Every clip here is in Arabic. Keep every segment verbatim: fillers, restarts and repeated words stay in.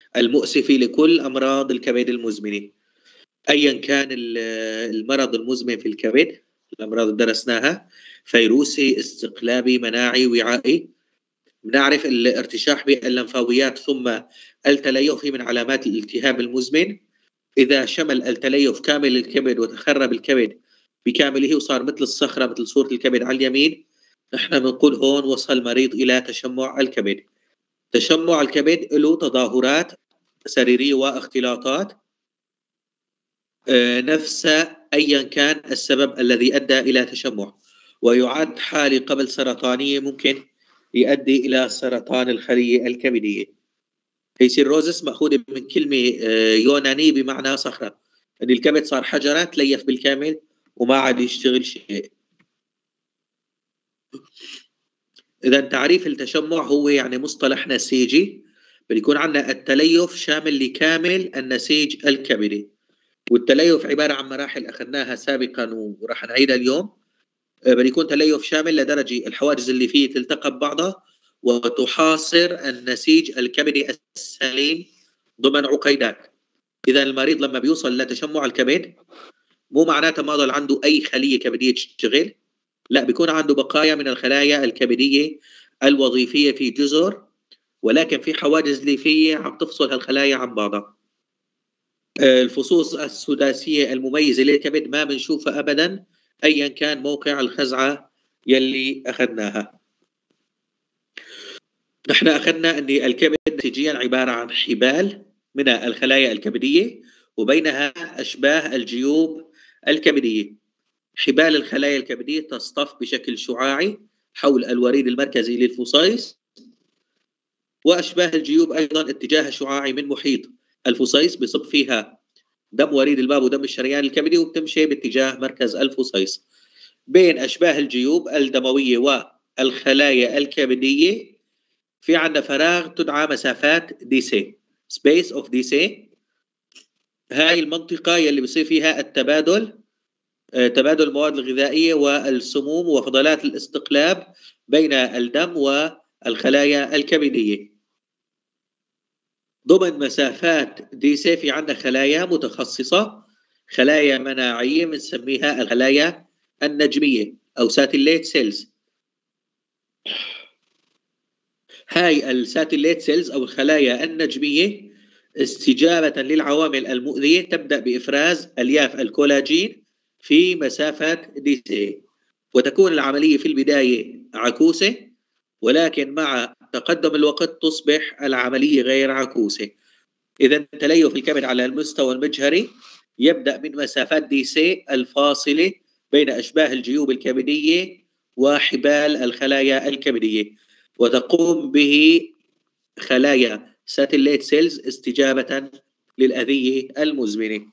المؤسفة لكل أمراض الكبد المزمنة، أيا كان المرض المزمن في الكبد، الأمراض اللي درسناها، فيروسي، استقلابي، مناعي، وعائي. بنعرف الارتشاح باللمفاويات ثم التليف من علامات الالتهاب المزمن. إذا شمل التليف كامل الكبد وتخرب الكبد بكامله وصار مثل الصخرة، مثل صورة الكبد على اليمين، نحن بنقول هون وصل المريض إلى تشمع الكبد. تشمع الكبد له تظاهرات سريرية واختلاطات نفس أيا كان السبب الذي أدى إلى تشمع، ويعد حالة قبل سرطانية ممكن يؤدي إلى سرطان الخلية الكبدية. هي سيروزس مأخوذة من كلمة يونانية بمعنى صخرة، أن الكبد صار حجرة تليف بالكامل وما عاد يشتغل شيء. إذا تعريف التشمع هو يعني مصطلح نسيجي، بيكون عندنا التليف شامل لكامل النسيج الكبدي، والتليف عبارة عن مراحل أخذناها سابقا وراح نعيدها اليوم. بيكون تليف شامل لدرجة الحواجز اللي فيه تلتقى ببعضها وتحاصر النسيج الكبدي السليم ضمن عقيدات. إذا المريض لما بيوصل لتشمع الكبد مو معناته ما ضل عنده أي خلية كبدية تشتغل، لا، بيكون عنده بقايا من الخلايا الكبدية الوظيفية في جزر، ولكن في حواجز ليفية عم تفصل هالخلايا عن بعضها. الفصوص السداسية المميزة للكبد ما بنشوفها أبدا أيا كان موقع الخزعة يلي أخذناها. نحن أخذنا أن الكبد نسيجيا عبارة عن حبال من الخلايا الكبدية وبينها أشباه الجيوب الكبدية. حبال الخلايا الكبدية تصطف بشكل شعاعي حول الوريد المركزي للفصيص، وأشباه الجيوب أيضا اتجاه شعاعي من محيط الفصيص بصب فيها دم وريد الباب ودم الشريان الكبدي وبتمشي باتجاه مركز الفصيص. بين أشباه الجيوب الدموية والخلايا الكبدية في عندنا فراغ تدعى مسافات ديسي، space of ديسي. هاي المنطقة يلي بصير فيها التبادل، تبادل المواد الغذائية والسموم وفضلات الاستقلاب بين الدم والخلايا الكبدية. ضمن مسافات ديسي في عندنا خلايا متخصصة، خلايا مناعية بنسميها الخلايا النجمية أو ساتليت سيلز. هاي الساتليت سيلز أو الخلايا النجمية استجابة للعوامل المؤذية تبدأ بإفراز ألياف الكولاجين في مسافة ديسي، وتكون العملية في البداية عكوسة، ولكن مع تقدم الوقت تصبح العملية غير عكوسة. إذا تليف الكبد على المستوى المجهري يبدأ من مسافات ديسي الفاصلة بين أشباه الجيوب الكبدية وحبال الخلايا الكبدية، وتقوم به خلايا ساتليت سيلز استجابة للأذية المزمنة.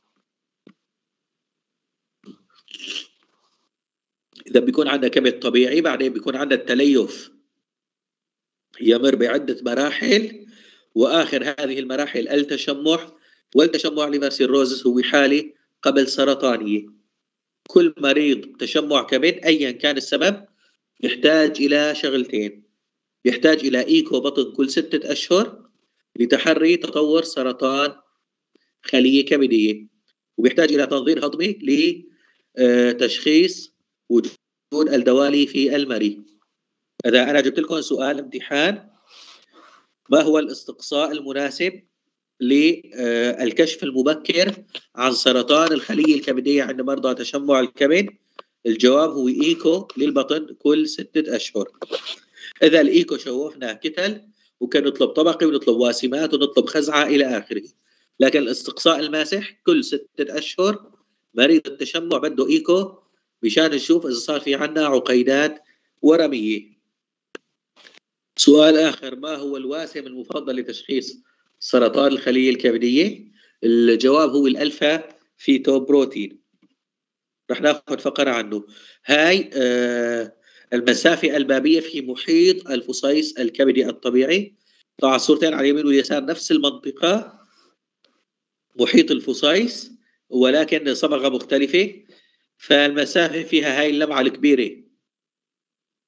إذا بيكون عندنا كبد طبيعي بعدين بيكون عندنا التليف يمر بعدة مراحل، وآخر هذه المراحل التشمع، والتشمع ليفر سيروزس هو حالة قبل سرطانية. كل مريض تشمع كبد أيا كان السبب يحتاج إلى شغلتين، يحتاج إلى إيكو بطن كل ستة أشهر لتحري تطور سرطان خلية كبدية، وبيحتاج إلى تنظير هضمي لتشخيص وجود الدوالي في المريء. إذا أنا جبت لكم سؤال امتحان، ما هو الاستقصاء المناسب للكشف المبكر عن سرطان الخلية الكبدية عند مرضى تشمع الكبد؟ الجواب هو إيكو للبطن كل ستة أشهر. إذا الإيكو شوفنا كتل وكان نطلب طبقي ونطلب واسمات ونطلب خزعة إلى آخره، لكن الاستقصاء الماسح كل ستة أشهر مريض التشمع بده إيكو مشان نشوف إذا صار في عنا عقيدات ورمية. سؤال آخر، ما هو الواسم المفضل لتشخيص سرطان الخلية الكبدية؟ الجواب هو الألفا فيتو بروتين، رح ناخذ فقرة عنه. هاي آه المسافة البابية في محيط الفصيص الكبدي الطبيعي. طبعا الصورتين على اليمين واليسار نفس المنطقة، محيط الفصيص ولكن صبغة مختلفة. فالمسافة فيها هاي اللمعة الكبيرة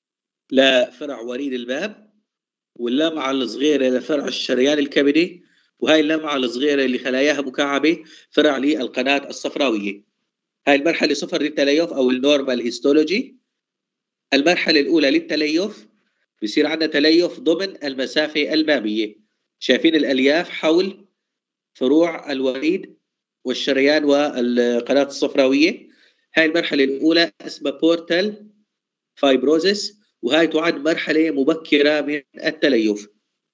لفرع وريد الباب، واللمعة الصغيرة لفرع الشريان الكبدي، وهاي اللمعة الصغيرة اللي خلاياها مكعبة فرع للقناة الصفراوية. هاي المرحلة صفر للتليف أو النورمال هيستولوجي. المرحلة الأولى للتليف بصير عندنا تليف ضمن المسافة البابية. شايفين الألياف حول فروع الوريد والشريان والقناة الصفراوية. هاي المرحلة الأولى اسمها بورتال فايبروزيس، وهاي تعد مرحلة مبكرة من التليف.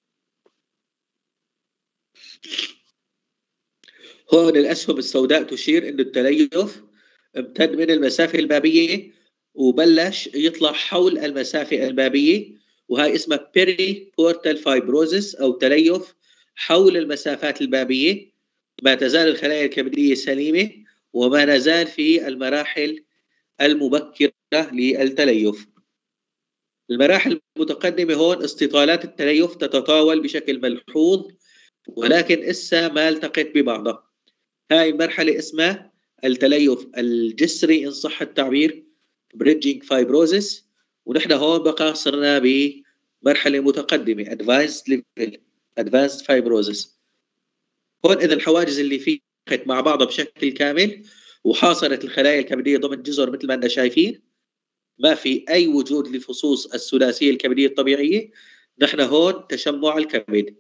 هون الأسهم السوداء تشير أن التليف امتد من المسافة البابية وبلش يطلع حول المسافة البابية، وهي اسمها بيري بورتال فايبروزيس أو تليف حول المسافات البابية. ما تزال الخلايا الكبدية سليمة وما نزال في المراحل المبكرة للتليف. المراحل المتقدمة هون استطالات التليف تتطاول بشكل ملحوظ، ولكن إسا ما التقت ببعضها. هاي المرحلة اسمها التليف الجسري إن صح التعبير، بريدجينج فايبروزيس. ونحن هون بقى صرنا بمرحلة متقدمة advanced level advanced fibrosis. هون إذا الحواجز اللي فيه مع بعضها بشكل كامل وحاصرت الخلايا الكبدية ضمن جزر مثل ما أننا شايفين، ما في أي وجود لفصوص الثلاثية الكبدية الطبيعية. نحن هون تشمع الكبد.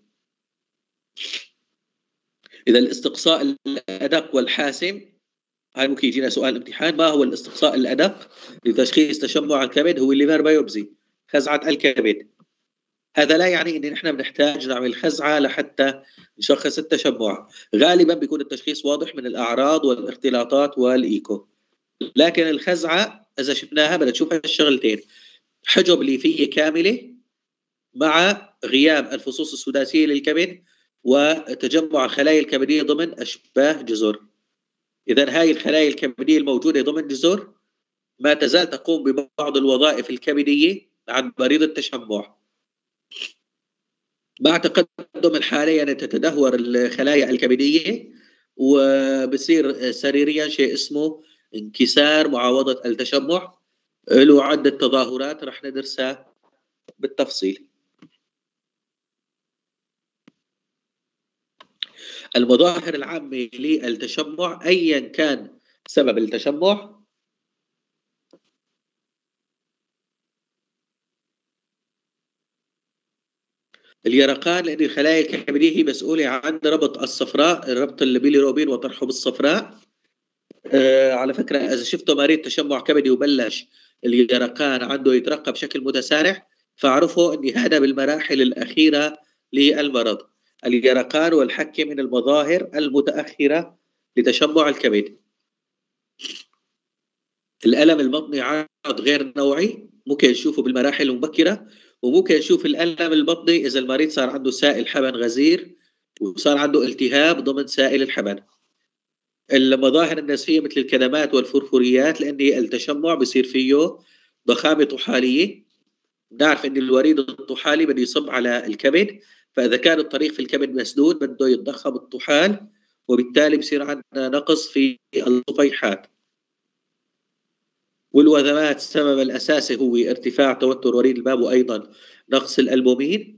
إذا الاستقصاء الأدق والحاسم، هاي ممكن يجينا سؤال امتحان، ما هو الاستقصاء الأدق لتشخيص تشمع الكبد؟ هو الليفر بايوبسي، خزعة الكبد. هذا لا يعني ان نحن بنحتاج نعمل خزعة لحتى نشخص التشمع. غالبا بيكون التشخيص واضح من الأعراض والاختلاطات والإيكو، لكن الخزعة إذا شفناها بدنا نشوفها الشغلتين: حجب ليفية كاملة مع غياب الفصوص السداسية للكبد وتجمع الخلايا الكبدية ضمن أشباه جزر. إذا هاي الخلايا الكبدية الموجودة ضمن جزر ما تزال تقوم ببعض الوظائف الكبدية عند مريض التشمع. مع تقدم الحالة يعني تتدهور الخلايا الكبدية وبصير سريريا شيء اسمه انكسار معاوضة التشمع، له عدة تظاهرات رح ندرسها بالتفصيل. المظاهر العامة للتشمع أيا كان سبب التشمع: اليرقان، لأن الخلايا الكبدية هي مسؤولة عن ربط الصفراء، ربط البيليروبين وطرحه بالصفراء. آه على فكرة إذا شفتوا مريض تشمع كبدي وبلش اليرقان عنده يترقى بشكل متسارع، فاعرفوا أن هذا بالمراحل الأخيرة للمرض. اليرقان والحكة من المظاهر المتأخرة لتشمع الكبد. الألم البطني عرض غير نوعي، ممكن نشوفه بالمراحل المبكرة، وممكن نشوف الألم البطني إذا المريض صار عنده سائل حبن غزير وصار عنده التهاب ضمن سائل الحبن. المظاهر النزفية مثل الكدمات والفرفوريات، لأن التشمع بصير فيه ضخامة طحالية. نعرف أن الوريد الطحالي بده يصب على الكبد، فإذا كان الطريق في الكبد مسدود بده يتضخم الطحال، وبالتالي بصير عندنا نقص في الصفيحات. والوذمات السبب الأساسي هو ارتفاع توتر وريد الباب وأيضا نقص الألبومين.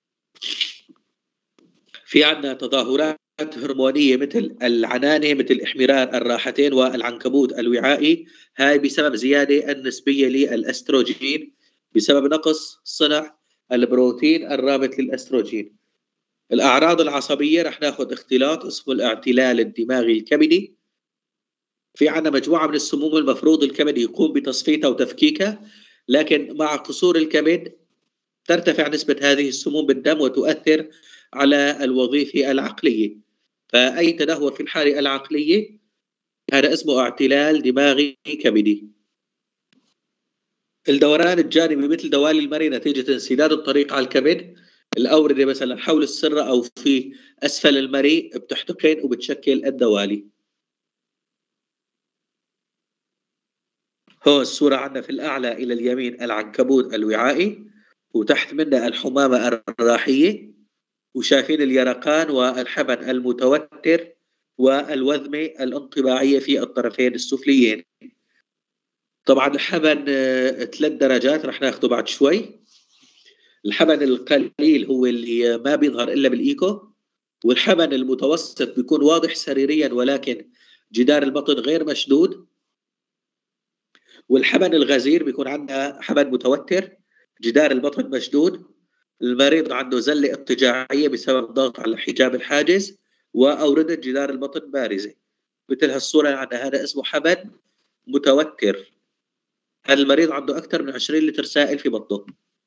في عندنا تظاهرات هرمونية مثل العنانة، مثل احمرار الراحتين والعنكبوت الوعائي، هاي بسبب زيادة النسبية للأستروجين بسبب نقص صنع البروتين الرابط للأستروجين. الأعراض العصبية رح ناخذ اختلاط اسمه الاعتلال الدماغي الكبدي. في عندنا مجموعة من السموم المفروض الكبد يقوم بتصفيتها وتفكيكها، لكن مع قصور الكبد ترتفع نسبة هذه السموم بالدم وتؤثر على الوظيفة العقلية. فأي تدهور في الحالة العقلية هذا اسمه اعتلال دماغي كبدي. الدوران الجانبي مثل دوالي المري نتيجة انسداد الطريق على الكبد، الأوردة مثلا حول السرة أو في أسفل المري بتحتقن وبتشكل الدوالي. هو الصورة عندنا في الأعلى إلى اليمين العنكبوت الوعائي، وتحت منه الحمامة الراحية، وشايفين اليرقان والحبن المتوتر والوذمة الانطباعية في الطرفين السفليين. طبعا الحبن ثلاث درجات رح ناخده بعد شوي. الحبن القليل هو اللي ما بيظهر إلا بالإيكو، والحبن المتوسط بيكون واضح سريريا ولكن جدار البطن غير مشدود، والحبن الغزير بيكون عندها حبن متوتر جدار البطن مشدود، المريض عنده زلة اضطجاعية بسبب الضغط على الحجاب الحاجز، وأوردة جدار البطن بارزة. مثل هالصورة عندنا هذا اسمه حبن متوتر. هذا المريض عنده أكثر من عشرين لتر سائل في بطنه.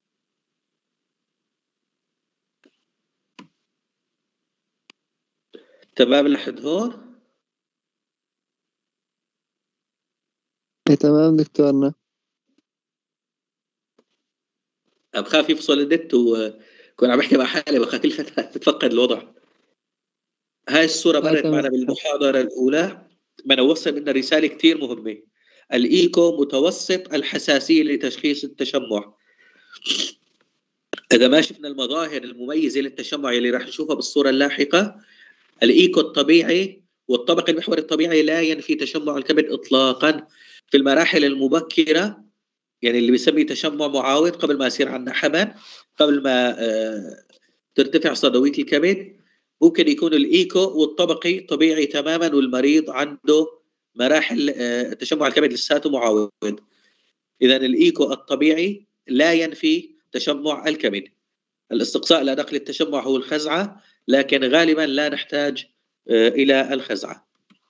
تمام لحد هون؟ اي تمام دكتورنا. بخاف يفصل النت وكون عم بحكي مع حالي بخاف كل فترة تتفقد الوضع. هاي الصورة مرت معنا بالمحاضرة الأولى، بدنا نوصل منها رسالة كتير مهمة. الإيكو متوسط الحساسية لتشخيص التشمع. إذا ما شفنا المظاهر المميزة للتشمع اللي راح نشوفها بالصورة اللاحقة، الإيكو الطبيعي والطبق المحوري الطبيعي لا ينفي تشمع الكبد إطلاقا. في المراحل المبكرة يعني اللي بيسمي تشمع معاود قبل ما يصير عندنا حبن، قبل ما آه ترتفع صدوية الكبد، ممكن يكون الإيكو والطبقي طبيعي تماما والمريض عنده مراحل آه تشمع الكبد لساته معاود. إذا الإيكو الطبيعي لا ينفي تشمع الكبد. الاستقصاء لا نقل التشمع هو الخزعة، لكن غالبا لا نحتاج آه إلى الخزعة.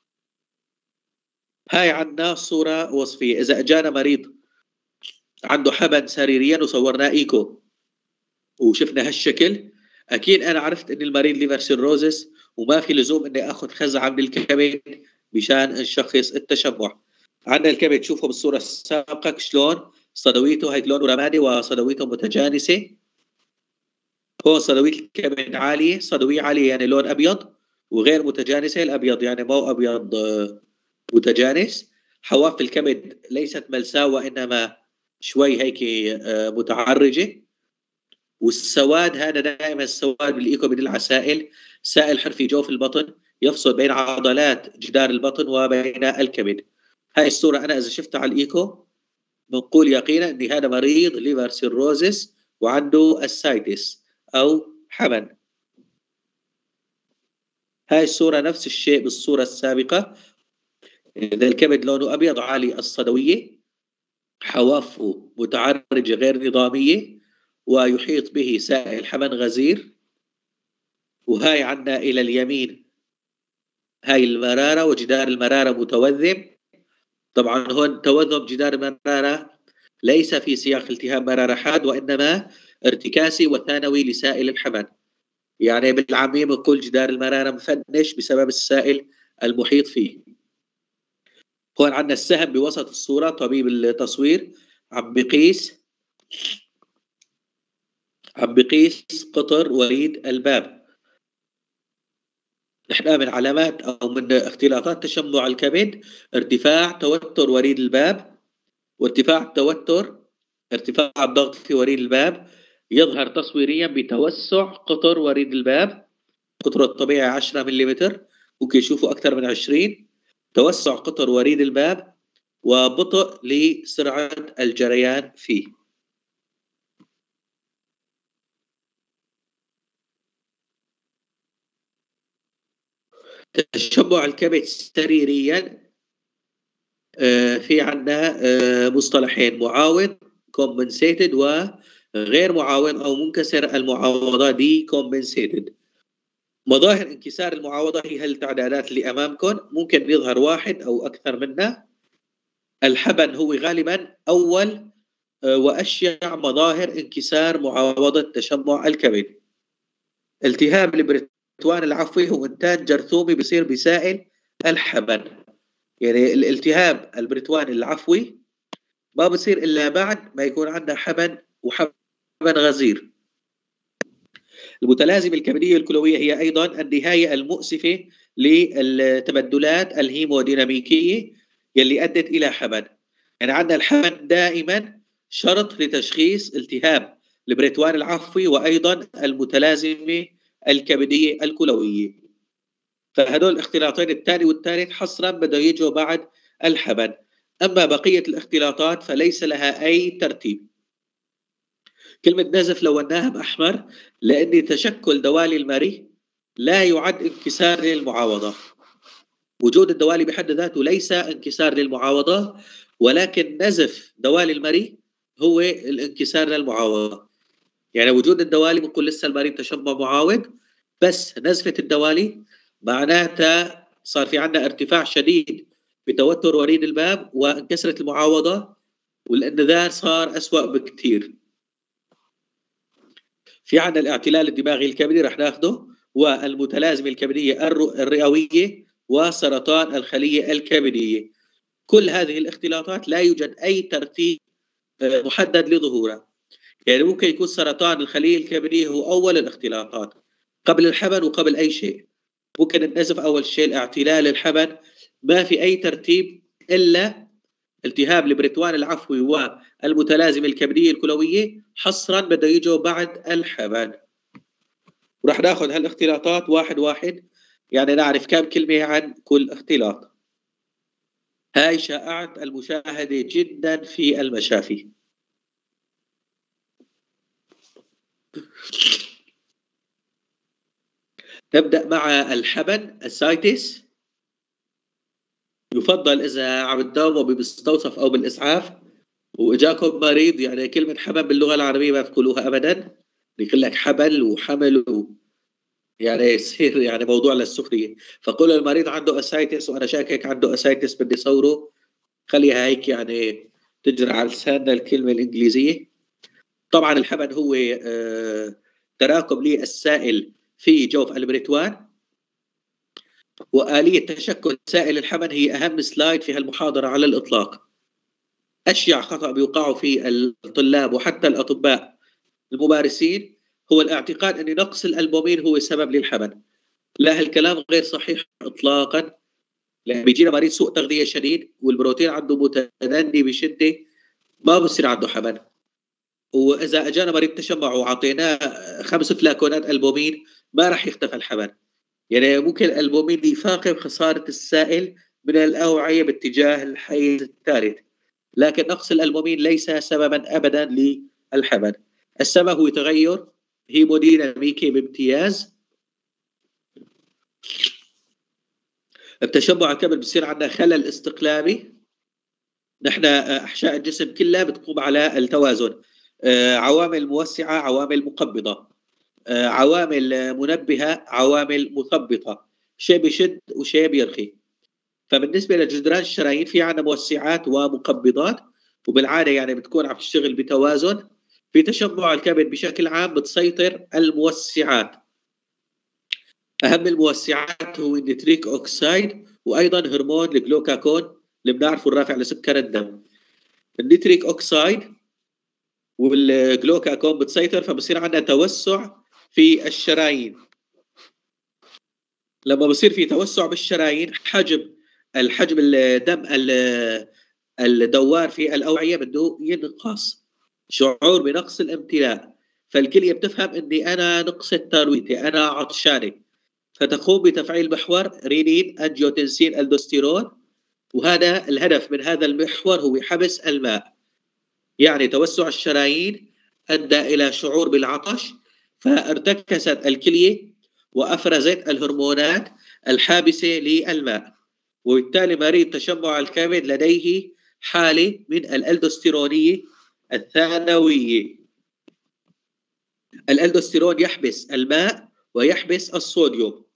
هاي عندنا صورة وصفية. إذا أجانا مريض عنده حبن سريريا وصورناه إيكو وشفنا هالشكل، أكيد أنا عرفت إن المريض ليفر سيروزس وما في لزوم إني أخذ خزعة من الكبد مشان نشخص التشمع. عندنا الكبد شوفوا بالصورة السابقة شلون صدويته هي لونه رمادي وصدويته متجانسة. هون صدوية الكبد عالية، صدوية عالية يعني لون أبيض، وغير متجانسة الأبيض يعني مو أبيض متجانس. حواف الكبد ليست ملساء وإنما شوي هيك متعرجة. والسواد هذا دائما السواد بالإيكو بدل على سائل، سائل حرفي جوف البطن يفصل بين عضلات جدار البطن وبين الكبد. هاي الصورة أنا إذا شفتها على الإيكو بنقول يقينا أن هذا مريض ليفر سيروزس وعنده السايتس أو حمن. هاي الصورة نفس الشيء بالصورة السابقة. إذا الكبد لونه أبيض عالي الصدوية، حوافه متعرجة غير نظامية، ويحيط به سائل حمن غزير. وهاي عندنا إلى اليمين هاي المرارة وجدار المرارة متوذب. طبعا هون توذب جدار المرارة ليس في سياق التهاب مرارة حاد وإنما ارتكاسي وثانوي لسائل الحمن. يعني بالعامية بنقول جدار المرارة مفنش بسبب السائل المحيط فيه. هون عندنا السهم بوسط الصورة، طبيب التصوير عم بقيس عم بقيس قطر وريد الباب. نحن من علامات أو من اختلاطات تشمع الكبد ارتفاع توتر وريد الباب، وارتفاع التوتر ارتفاع الضغط في وريد الباب يظهر تصويريا بتوسع قطر وريد الباب. قطره الطبيعي عشرة ملم، ممكن يشوفوا أكثر من عشرين. توسع قطر وريد الباب وبطء لسرعة الجريان فيه. تشبع الكبد سريريا في عندنا مصطلحين، معاود compensated وغير معاود أو منكسر المعاوضة دي compensated. مظاهر انكسار المعاوضة هي هالتعدادات اللي أمامكم، ممكن يظهر واحد أو أكثر منها. الحبن هو غالبا أول وأشيع مظاهر انكسار معاوضة تشمع الكبد. التهاب البريتوان العفوي هو إنتاج جرثومي بيصير بسائل الحبن. يعني الالتهاب البريتوان العفوي ما بصير إلا بعد ما يكون عندنا حبن وحبن غزير. المتلازمة الكبدية الكلوية هي أيضا النهاية المؤسفة للتبدلات الهيموديناميكية يلي أدت إلى حبن. يعني عندنا الحبن دائما شرط لتشخيص التهاب البريتوان العفوي وأيضا المتلازمة الكبدية الكلوية. فهدول الاختلاطين الثاني والثالث حصرا بدأوا يجوا بعد الحبن. أما بقية الاختلاطات فليس لها أي ترتيب. كلمة نزف لوناها بأحمر لأن تشكل دوالي المري لا يعد انكسار للمعاوضة. وجود الدوالي بحد ذاته ليس انكسار للمعاوضة، ولكن نزف دوالي المريء هو الانكسار للمعاوضة. يعني وجود الدوالي بنقول لسه المريء تشبع معاوض، بس نزفة الدوالي معناتها صار في عندنا ارتفاع شديد بتوتر وريد الباب وانكسرت المعاوضة، والانذار صار أسوأ بكثير. في عندنا الاعتلال الدماغي الكبدي رح ناخده، والمتلازمة الكبدية الرئوية، وسرطان الخلية الكبدية. كل هذه الاختلاطات لا يوجد أي ترتيب محدد لظهورها. يعني ممكن يكون سرطان الخلية الكبدية هو أول الاختلاطات قبل الحمل وقبل أي شيء. ممكن النزف أول شيء، الاعتلال، الحمل، ما في أي ترتيب إلا التهاب البريتوان العفوي والمتلازمة الكبدية الكلوية حصرا بده يجوا بعد الحمل. ورح ناخذ هالاختلاطات واحد واحد، يعني نعرف كم كلمة عن كل اختلاط. هاي شائعة المشاهدة جدا في المشافي. نبدأ مع الحبن السايتس. يفضل إذا عم تداوموا بمستوصف أو بالإسعاف وإجاكم مريض، يعني كلمة حبن باللغة العربية ما تقولوها أبدا، بيقول لك حبل وحمل و... يعني يصير يعني موضوع للسخرية. فقول المريض عنده أسايتس وأنا شاكك عنده أسايتس بدي صوره، خليها هيك يعني تجري على لساننا الكلمة الإنجليزية. طبعا الحبن هو آه تراكم للسائل في جوف البريتوان، وآلية تشكل سائل الحبن هي أهم سلايد في هالمحاضرة على الإطلاق. أشيع خطأ بيوقعوا في الطلاب وحتى الأطباء الممارسين هو الاعتقاد أن نقص الألبومين هو السبب للحبن. لا، هالكلام غير صحيح إطلاقا. لأن بيجينا مريض سوء تغذية شديد والبروتين عنده متدني بشدة، ما بصير عنده حبن. وإذا أجانا مريض تشبع وعطيناه خمس فلاكونات ألبومين ما راح يختفى الحبن. يعني ممكن الألبومين يفاقم خسارة السائل من الأوعية باتجاه الحيز الثالث، لكن نقص الألبومين ليس سببا أبدا للحبن. السبب هو تغير هيموديناميكي بامتياز. بتشبع الكبد بصير عندنا خلل استقلابي. نحن أحشاء الجسم كلها بتقوم على التوازن، عوامل موسعة، عوامل مقبضة، عوامل منبهة، عوامل مثبطة، شيء بيشد وشيء بيرخي. فبالنسبة لجدران الشرايين في عندنا موسعات ومقبضات، وبالعادة يعني بتكون عم تشتغل بتوازن. في تشبع الكبد بشكل عام بتسيطر الموسعات. أهم الموسعات هو النيتريك أوكسيد، وأيضا هرمون الجلوكاكون اللي بنعرفه الرافع لسكر الدم. النيتريك أوكسيد والجلوكاكون بتسيطر، فبصير عندنا توسع في الشرايين. لما بصير في توسع بالشرايين حجم الحجم الدم الدوار في الأوعية بده ينقص، شعور بنقص الامتلاء. فالكلية بتفهم اني انا نقصت ترويتي، انا عطشانة، فتقوم بتفعيل محور رينين انجيوتنسين الدوستيرون، وهذا الهدف من هذا المحور هو حبس الماء. يعني توسع الشرايين ادى الى شعور بالعطش، فارتكست الكلية وافرزت الهرمونات الحابسة للماء، وبالتالي مريض تشبع الكبد لديه حالة من الالدوستيرونية الثانوية. الالدوستيرون يحبس الماء ويحبس الصوديوم.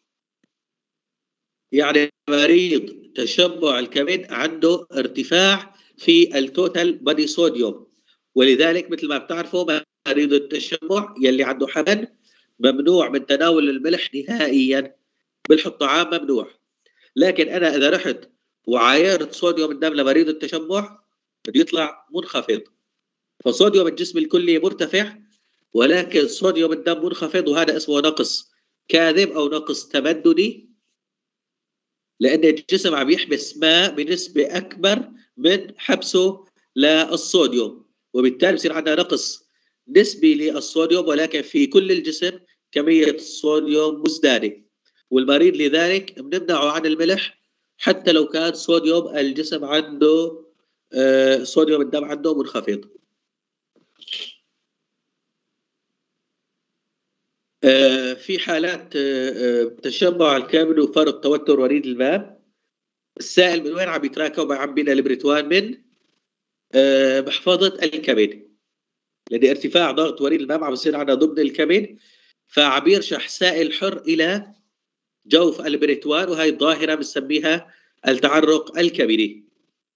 يعني مريض تشبع الكبد عنده ارتفاع في التوتال بادي صوديوم، ولذلك مثل ما بتعرفوا مريض التشبع يلي عنده حبن ممنوع من تناول الملح نهائيا، ملح الطعام ممنوع. لكن أنا إذا رحت وعايرت صوديوم الدم لمريض التشبع بده يطلع منخفض. فصوديوم الجسم الكلي مرتفع ولكن صوديوم الدم منخفض، وهذا اسمه نقص كاذب أو نقص تمددي، لأن الجسم عم يحبس ماء بنسبة أكبر من حبسه للصوديوم، وبالتالي بصير عندنا نقص نسبي للصوديوم، ولكن في كل الجسم كمية الصوديوم مزدادة. والمريض لذلك بنمنعه عن الملح حتى لو كان صوديوم الجسم عنده آه صوديوم الدم عنده منخفض. آه في حالات آه تشبع الكبد وفرط توتر وريد الباب، السائل من وين عم يتراكم عم بينا البريتوان؟ من آه محفظة الكبد، لأن ارتفاع ضغط وريد الباب عم يصير عندنا ضمن الكبد، فعم يرشح سائل حر إلى جوف البريتوان، وهي الظاهرة بنسميها التعرق الكبدي.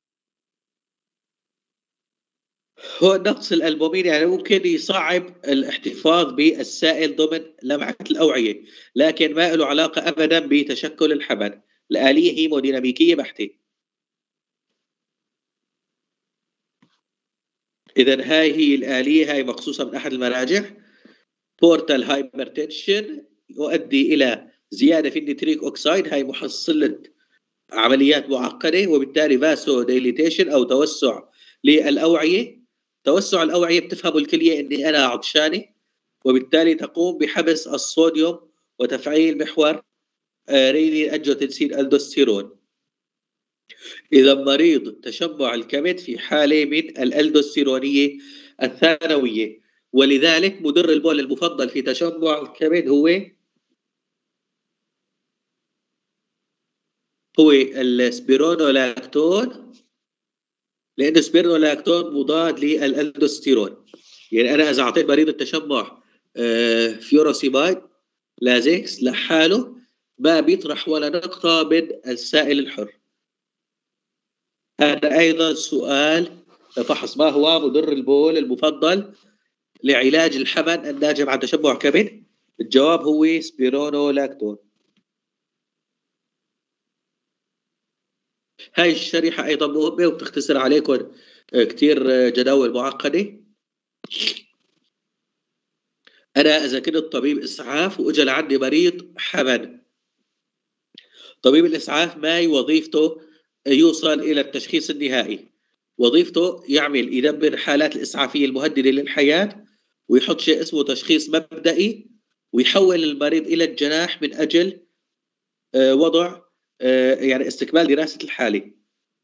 هو نقص الألبومين يعني ممكن يصعب الاحتفاظ بالسائل ضمن لمعة الأوعية، لكن ما له علاقة أبدا بتشكل الحبل، الآلية هيموديناميكية بحتة. إذا هاي هي الآلية، هاي مخصوصة من أحد المراجع. بورتال هايبرتنشن يؤدي إلى زيادة في النيتريك أوكسيد، هاي محصلة عمليات معقدة، وبالتالي فاسو ديليتيشن أو توسع للأوعية. توسع الأوعية بتفهم الكلية إني أنا عطشانة، وبالتالي تقوم بحبس الصوديوم وتفعيل محور رينين أنجيوتنسين الدوستيرون. إذا مريض تشبع الكبد في حالة من الألدوستيرونية الثانوية، ولذلك مدر البول المفضل في تشبع الكبد هو هو السبيرونولاكتون، لأن السبيرونولاكتون مضاد للألدوستيرون. يعني أنا إذا أعطيت مريض التشبع فيوروسيمايد لازكس لحاله ما بيطرح ولا نقطة من السائل الحر. هذا أيضا سؤال فحص، ما هو مدر البول المفضل لعلاج الحمن الناجم عن تشبع كبد؟ الجواب هو سبيرونولاكتون. هاي الشريحة أيضا مهمة وبتختصر عليكم كتير جداول معقدة. أنا إذا كنت طبيب إسعاف وإجا لعندي مريض حمن، طبيب الإسعاف ما وظيفته يوصل إلى التشخيص النهائي، وظيفته يعمل يدبر حالات الإسعافية المهددة للحياة، ويحط شيء اسمه تشخيص مبدئي، ويحول المريض إلى الجناح من أجل وضع يعني استكمال دراسة الحالة.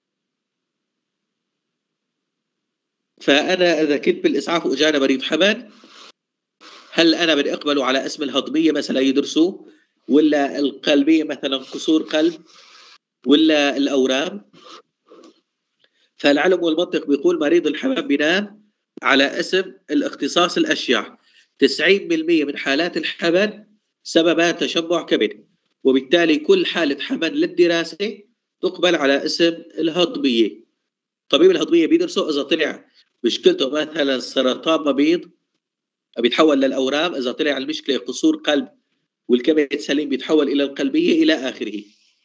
فأنا إذا كنت بالإسعاف وإجانا مريض حمن، هل أنا بدي أقبله على اسم الهضمية مثلا يدرسوه، ولا القلبية مثلا قصور قلب، ولا الأورام؟ فالعلم والمنطق بيقول مريض الحمى بينام على اسم الاختصاص الأشيع. تسعين بالمئة من حالات الحمل سببها تشبع كبد، وبالتالي كل حالة حمل للدراسة تقبل على اسم الهضمية. طبيب الهضمية بيدرسه إذا طلع مشكلته مثلا سرطان مبيض بيتحول للأورام، إذا طلع المشكلة قصور قلب والكبد سليم بيتحول إلى القلبية إلى آخره.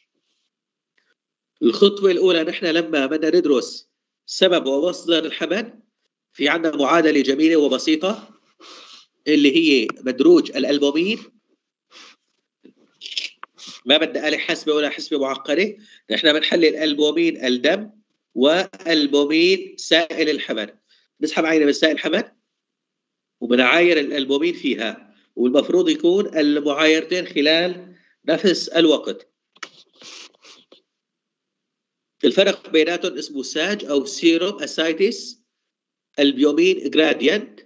الخطوة الأولى نحن لما بدنا ندرس سبب ومصدر الحمل، في عندنا معادلة جميلة وبسيطة اللي هي مدروج الألبومين. ما بدنا آلة حسبة ولا حسبة معقدة، نحن بنحلل ألبومين الدم وألبومين سائل الحمل. نسحب عينة من سائل الحمل وبنعاير الألبومين فيها، والمفروض يكون المعايرتين خلال نفس الوقت. الفرق بيناتهم اسمه ساج أو سيروم أسايتس البيومين جراديانت.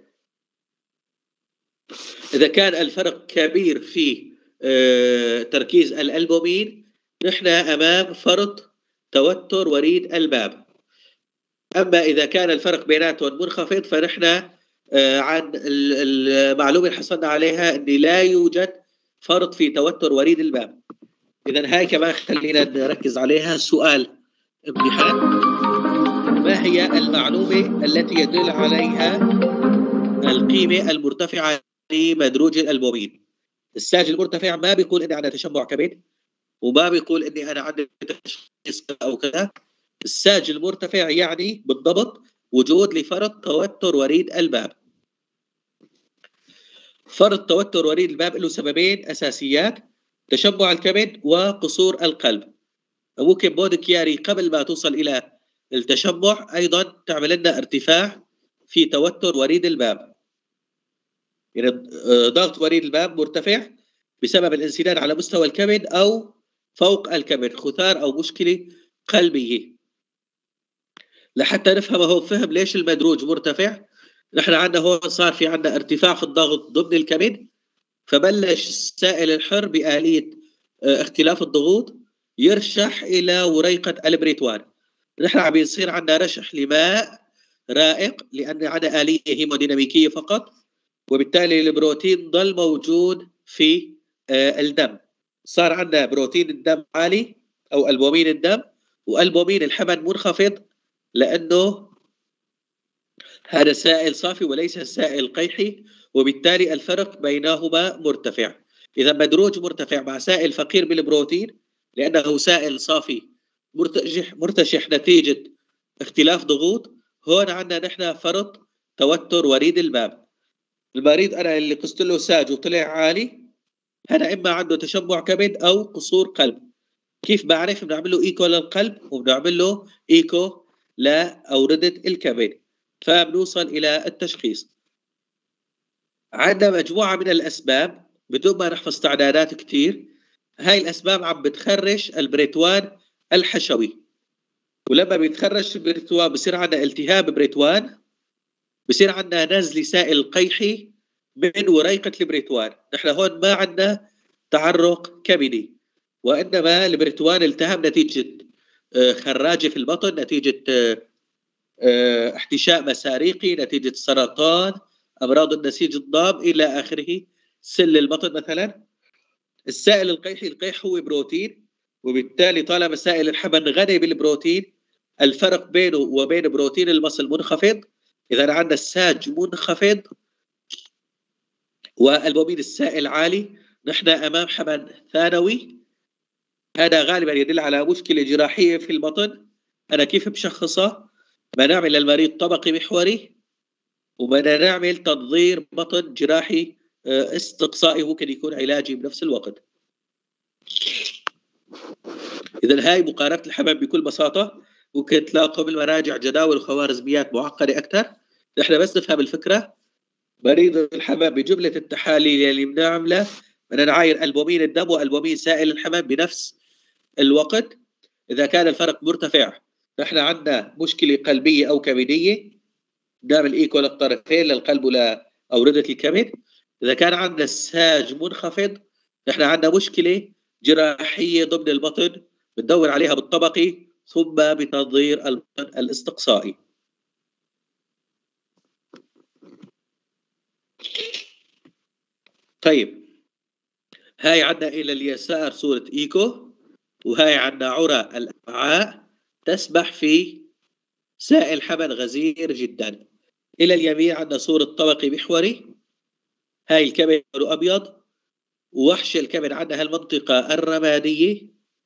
إذا كان الفرق كبير في تركيز الألبومين، نحن أمام فرط توتر وريد الباب. أما إذا كان الفرق بيناتهم منخفض، فنحن عن المعلومة اللي حصلنا عليها أن لا يوجد فرط في توتر وريد الباب. إذن هاي كمان خلينا نركز عليها. سؤال امتحان: ما هي المعلومة التي يدل عليها القيمة المرتفعة لمدروج الألبومين؟ الساج المرتفع ما بيقول إني أنا تشبع كبد، وما بيقول إني أنا عندي تشخيص أو كذا. الساج المرتفع يعني بالضبط وجود لفرط توتر وريد الباب. فرط توتر وريد الباب له سببين أساسيات: تشبع الكبد وقصور القلب. ممكن بودكياري قبل ما توصل إلى التشبع أيضا تعمل لنا ارتفاع في توتر وريد الباب، يعني ضغط وريد الباب مرتفع بسبب الانسداد على مستوى الكبد أو فوق الكبد، خثار أو مشكلة قلبية. لحتى نفهم هو فهم ليش المدروج مرتفع، نحن عندنا هون صار في عندنا ارتفاع في الضغط ضمن الكبد، فبلش السائل الحر بآلية اختلاف الضغوط يرشح إلى وريقة البريتوان. نحن عم يصير عندنا رشح لماء رائق لأن عندنا آلية هيموديناميكية فقط، وبالتالي البروتين ضل موجود في الدم. صار عندنا بروتين الدم عالي أو ألبومين الدم، وألبومين الحمل منخفض لأنه هذا سائل صافي وليس سائل قيحي، وبالتالي الفرق بينهما مرتفع. إذا مدروج مرتفع مع سائل فقير بالبروتين لأنه سائل صافي مرتشح مرتشح نتيجة اختلاف ضغوط، هون عندنا نحن فرط توتر وريد الماء. المريض أنا اللي قست له ساج وطلع عالي، هذا إما عنده تشبع كبد أو قصور قلب. كيف بعرف؟ بنعمل له إيكو للقلب وبنعمل له إيكو لأوردة الكبد، فبنوصل إلى التشخيص. عندنا مجموعة من الأسباب بدون ما نحفظ استعدادات كتير. هاي الأسباب عم بتخرج البريتوان الحشوي، ولما بيتخرج البريتوان بصير عندنا التهاب بريتوان، بصير عندنا نزل سائل قيحي من وريقة البريتوان. نحن هون ما عندنا تعرق كبدي، وإنما البريتوان التهب نتيجة خراجة في البطن، نتيجة احتشاء مساريقي، نتيجة سرطان، أمراض النسيج الضام إلى آخره، سل البطن مثلا. السائل القيحي، القيح هو بروتين، وبالتالي طالما سائل الحمل غني بالبروتين الفرق بينه وبين بروتين المصل منخفض. إذا عندنا الساج منخفض والبومين السائل عالي، نحن أمام حمل ثانوي. هذا غالبا يدل على مشكلة جراحية في البطن. أنا كيف بشخصها؟ بنعمل للمريض طبقي محوري، وبدنا نعمل تنظير بطن جراحي استقصائي، ممكن يكون علاجي بنفس الوقت. إذا هاي مقارنة الحمل بكل بساطة. ممكن تلاقوا بالمراجع جداول وخوارزميات معقدة أكثر. نحن بس نفهم الفكرة. مريض الحمل بجملة التحاليل اللي بنعملها بدنا نعاير ألبومين الدم وألبومين سائل الحمل بنفس الوقت. إذا كان الفرق مرتفع نحن عندنا مشكلة قلبية أو كبدية، نعمل إيكو للطرفين للقلب ولأوردة الكبد. إذا كان عندنا الساج منخفض نحن عندنا مشكلة جراحية ضمن البطن، بندور عليها بالطبقي ثم بتنظير البطن الاستقصائي. طيب، هاي عندنا إلى اليسار صورة إيكو، وهاي عندنا عرى الأمعاء تسبح في سائل حمل غزير جدا. إلى اليمين عندنا صورة طبقي محوري، هاي الكبد أبيض، ووحش الكبد عندنا هالمنطقة الرمادية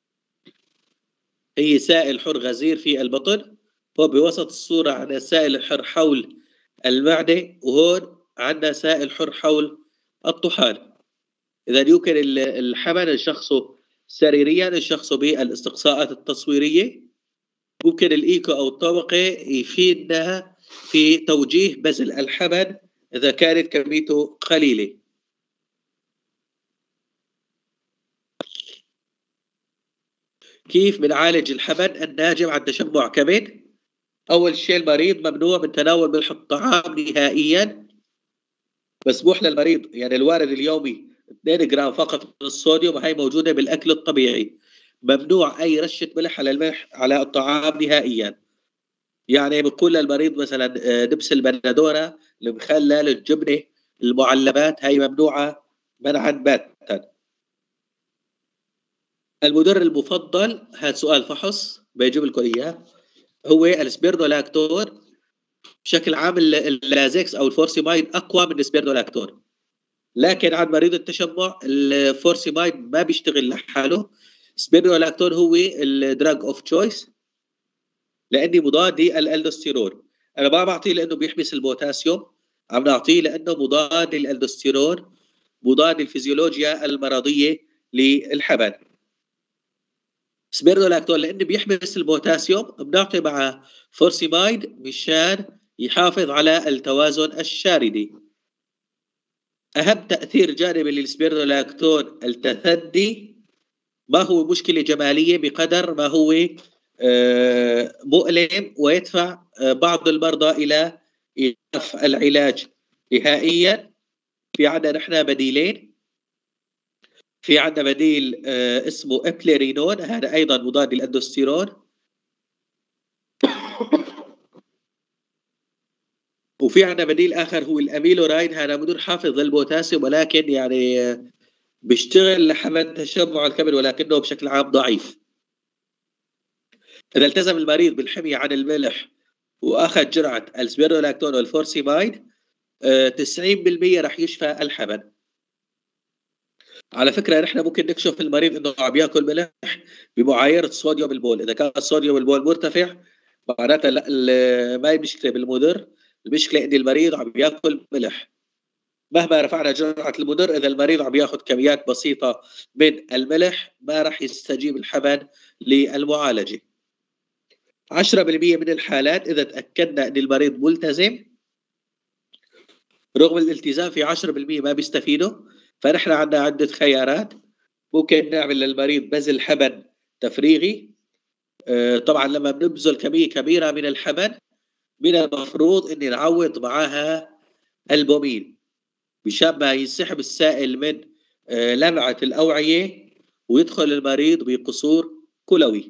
هي سائل حر غزير في البطن. وبوسط الصورة عندنا سائل الحر حول المعدة، وهون عندنا سائل حر حول الطحال. إذا يمكن الحمل الشخصه سريريا الشخص بالاستقصاءات التصويرية. ممكن الإيكو أو الطبقة يفيدنا في توجيه بذل الحمل إذا كانت كميته قليلة. كيف بنعالج الحمل الناجم عن تشبع كبد؟ أول شيء المريض ممنوع من تناول ملح الطعام نهائيا. مسموح للمريض يعني الوارد اليومي اثنين جرام فقط من الصوديوم، هاي موجودة بالأكل الطبيعي. ممنوع أي رشة ملح على الملح على الطعام نهائيا. يعني بقول للمريض مثلا دبس البندورة، المخلل، الجبنة، المعلبات، هاي ممنوعة منعا باتا. المدر المفضل، هذا سؤال فحص بيجيب لكم اياه، هو السبيردولاكتون. بشكل عام اللازكس او الفورسيمايد اقوى من السبيردولاكتون، لكن عند مريض التشبع الفورسيمايد ما بيشتغل لحاله. السبيردولاكتون هو الدراج اوف تشويس لاني مضاد للالدوستيرون. انا ما بعطيه لانه بيحبس البوتاسيوم، عم نعطيه لانه مضاد للالدوستيرون، مضاد الفيزيولوجيا المرضيه للحمل. سبيردولاكتون لانه بيحبس البوتاسيوم بنعطي مع فورسيمايد مشان يحافظ على التوازن الشاردي. اهم تاثير جانبي للسبيردولاكتون التثدي، ما هو مشكله جماليه بقدر ما هو مؤلم ويدفع بعض المرضى الى ايقاف العلاج نهائيا. في عندنا نحن بديلين، في عندنا بديل آه اسمه ابليرينون، هذا ايضا مضاد للاندوستيرون. وفي عندنا بديل اخر هو الاميلورايد، هذا بدون حافظ للبوتاسيوم ولكن يعني آه بيشتغل لحمل تشبع الكبد ولكنه بشكل عام ضعيف. اذا التزم المريض بالحميه عن الملح واخذ جرعه السبيرونلاكتون والفورسيمايد آه تسعين بالمئة رح يشفى الحمل. على فكره نحن ممكن نكشف المريض انه عم ياكل ملح بمعايره صوديوم البول، اذا كان صوديوم البول مرتفع معناتها لا ما هي مشكله بالمدر، المشكله ان المريض عم ياكل ملح. مهما رفعنا جرعه المدر اذا المريض عم ياخذ كميات بسيطه من الملح ما راح يستجيب الحمل للمعالجه. عشرة بالمئة من الحالات اذا تاكدنا ان المريض ملتزم، رغم الالتزام في عشرة بالمئة ما بيستفيدوا، فنحن عندنا عده خيارات. ممكن نعمل للمريض بذل حمل تفريغي. آه طبعا لما بنبذل كميه كبيره من الحمل من المفروض اني نعوض معها البومين مشان ما ينسحب السائل من آه لمعه الاوعيه ويدخل المريض بقصور كلوي.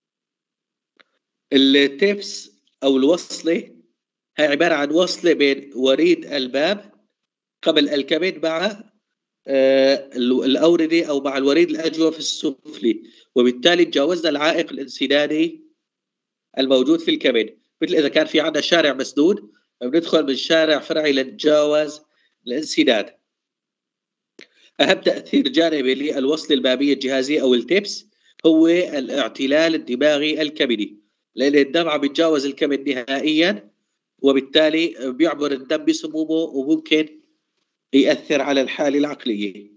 التبس او الوصله هي عباره عن وصله بين وريد الباب قبل الكبد مع آه الاورده او مع الوريد الاجوف السفلي، وبالتالي تجاوزنا العائق الانسدادي الموجود في الكبد. مثل اذا كان في عندنا شارع مسدود بندخل من شارع فرعي لنتجاوز الانسداد. اهم تاثير جانبي للوصله البابيه الجهازيه او التبس هو الاعتلال الدماغي الكبدي، لان الدم عم بيتجاوز الكبد نهائيا وبالتالي بيعبر الدم بسمومه وممكن يأثر على الحالة العقلية.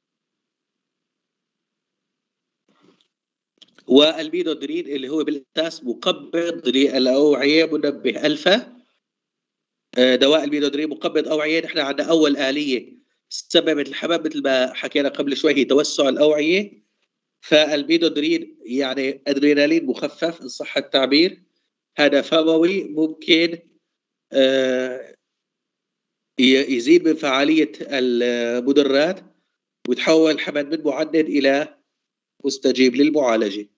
والبيدودرين اللي هو بالأساس مقبض للأوعية منبه ألفا. دواء البيدودرين مقبض أوعية. نحن عندنا أول آلية سببت الحمام مثل ما حكينا قبل شوي هي توسع الأوعية، فالبيدودرين يعني أدرينالين مخفف إن صح التعبير، هذا فموي ممكن آه يزيد من فعالية المدرات ويتحول الحمل من معند إلى مستجيب للمعالجة.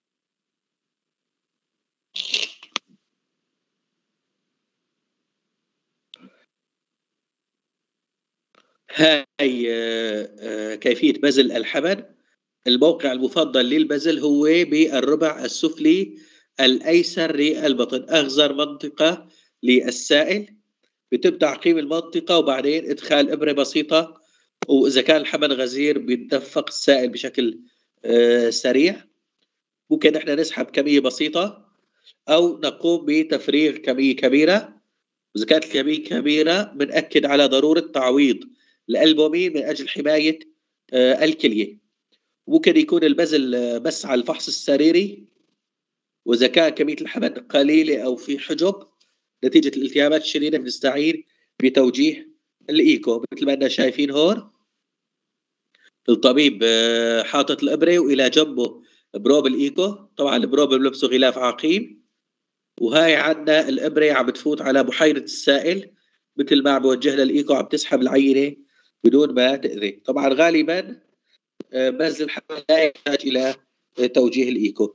هاي كيفية بذل الحمل. الموقع المفضل للبذل هو بالربع السفلي الأيسر للبطن، أغزر منطقة للسائل. بيتم تعقيم المنطقة وبعدين إدخال إبرة بسيطة، وإذا كان الحمل غزير بيتدفق السائل بشكل سريع. ممكن نحن نسحب كمية بسيطة أو نقوم بتفريغ كمية كبيرة. إذا كانت الكمية كبيرة بنأكد على ضرورة تعويض الألبومين من أجل حماية الكلية. ممكن يكون البذل بس على الفحص السريري، وإذا كان كمية الحمل قليلة أو في حجب نتيجة الالتهابات الشديدة بنستعين بتوجيه الإيكو مثل ما أننا شايفين هون. الطبيب حاطط الإبرة وإلى جنبه بروب الإيكو، طبعا البروب بلبسه غلاف عقيم، وهاي عندنا الإبرة عم بتفوت على بحيرة السائل مثل ما عم بوجه لها الإيكو، عم تسحب العينة بدون ما تأذي. طبعا غالبا بذل الحمل لا يحتاج إلى توجيه الإيكو.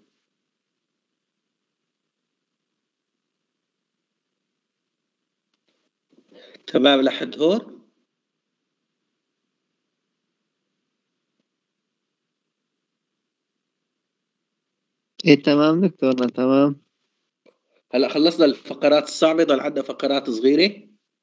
تمام لحد هون؟ ايه تمام دكتورنا تمام. هلا خلصنا الفقرات الصعبة، ضل عندنا فقرات صغيرة.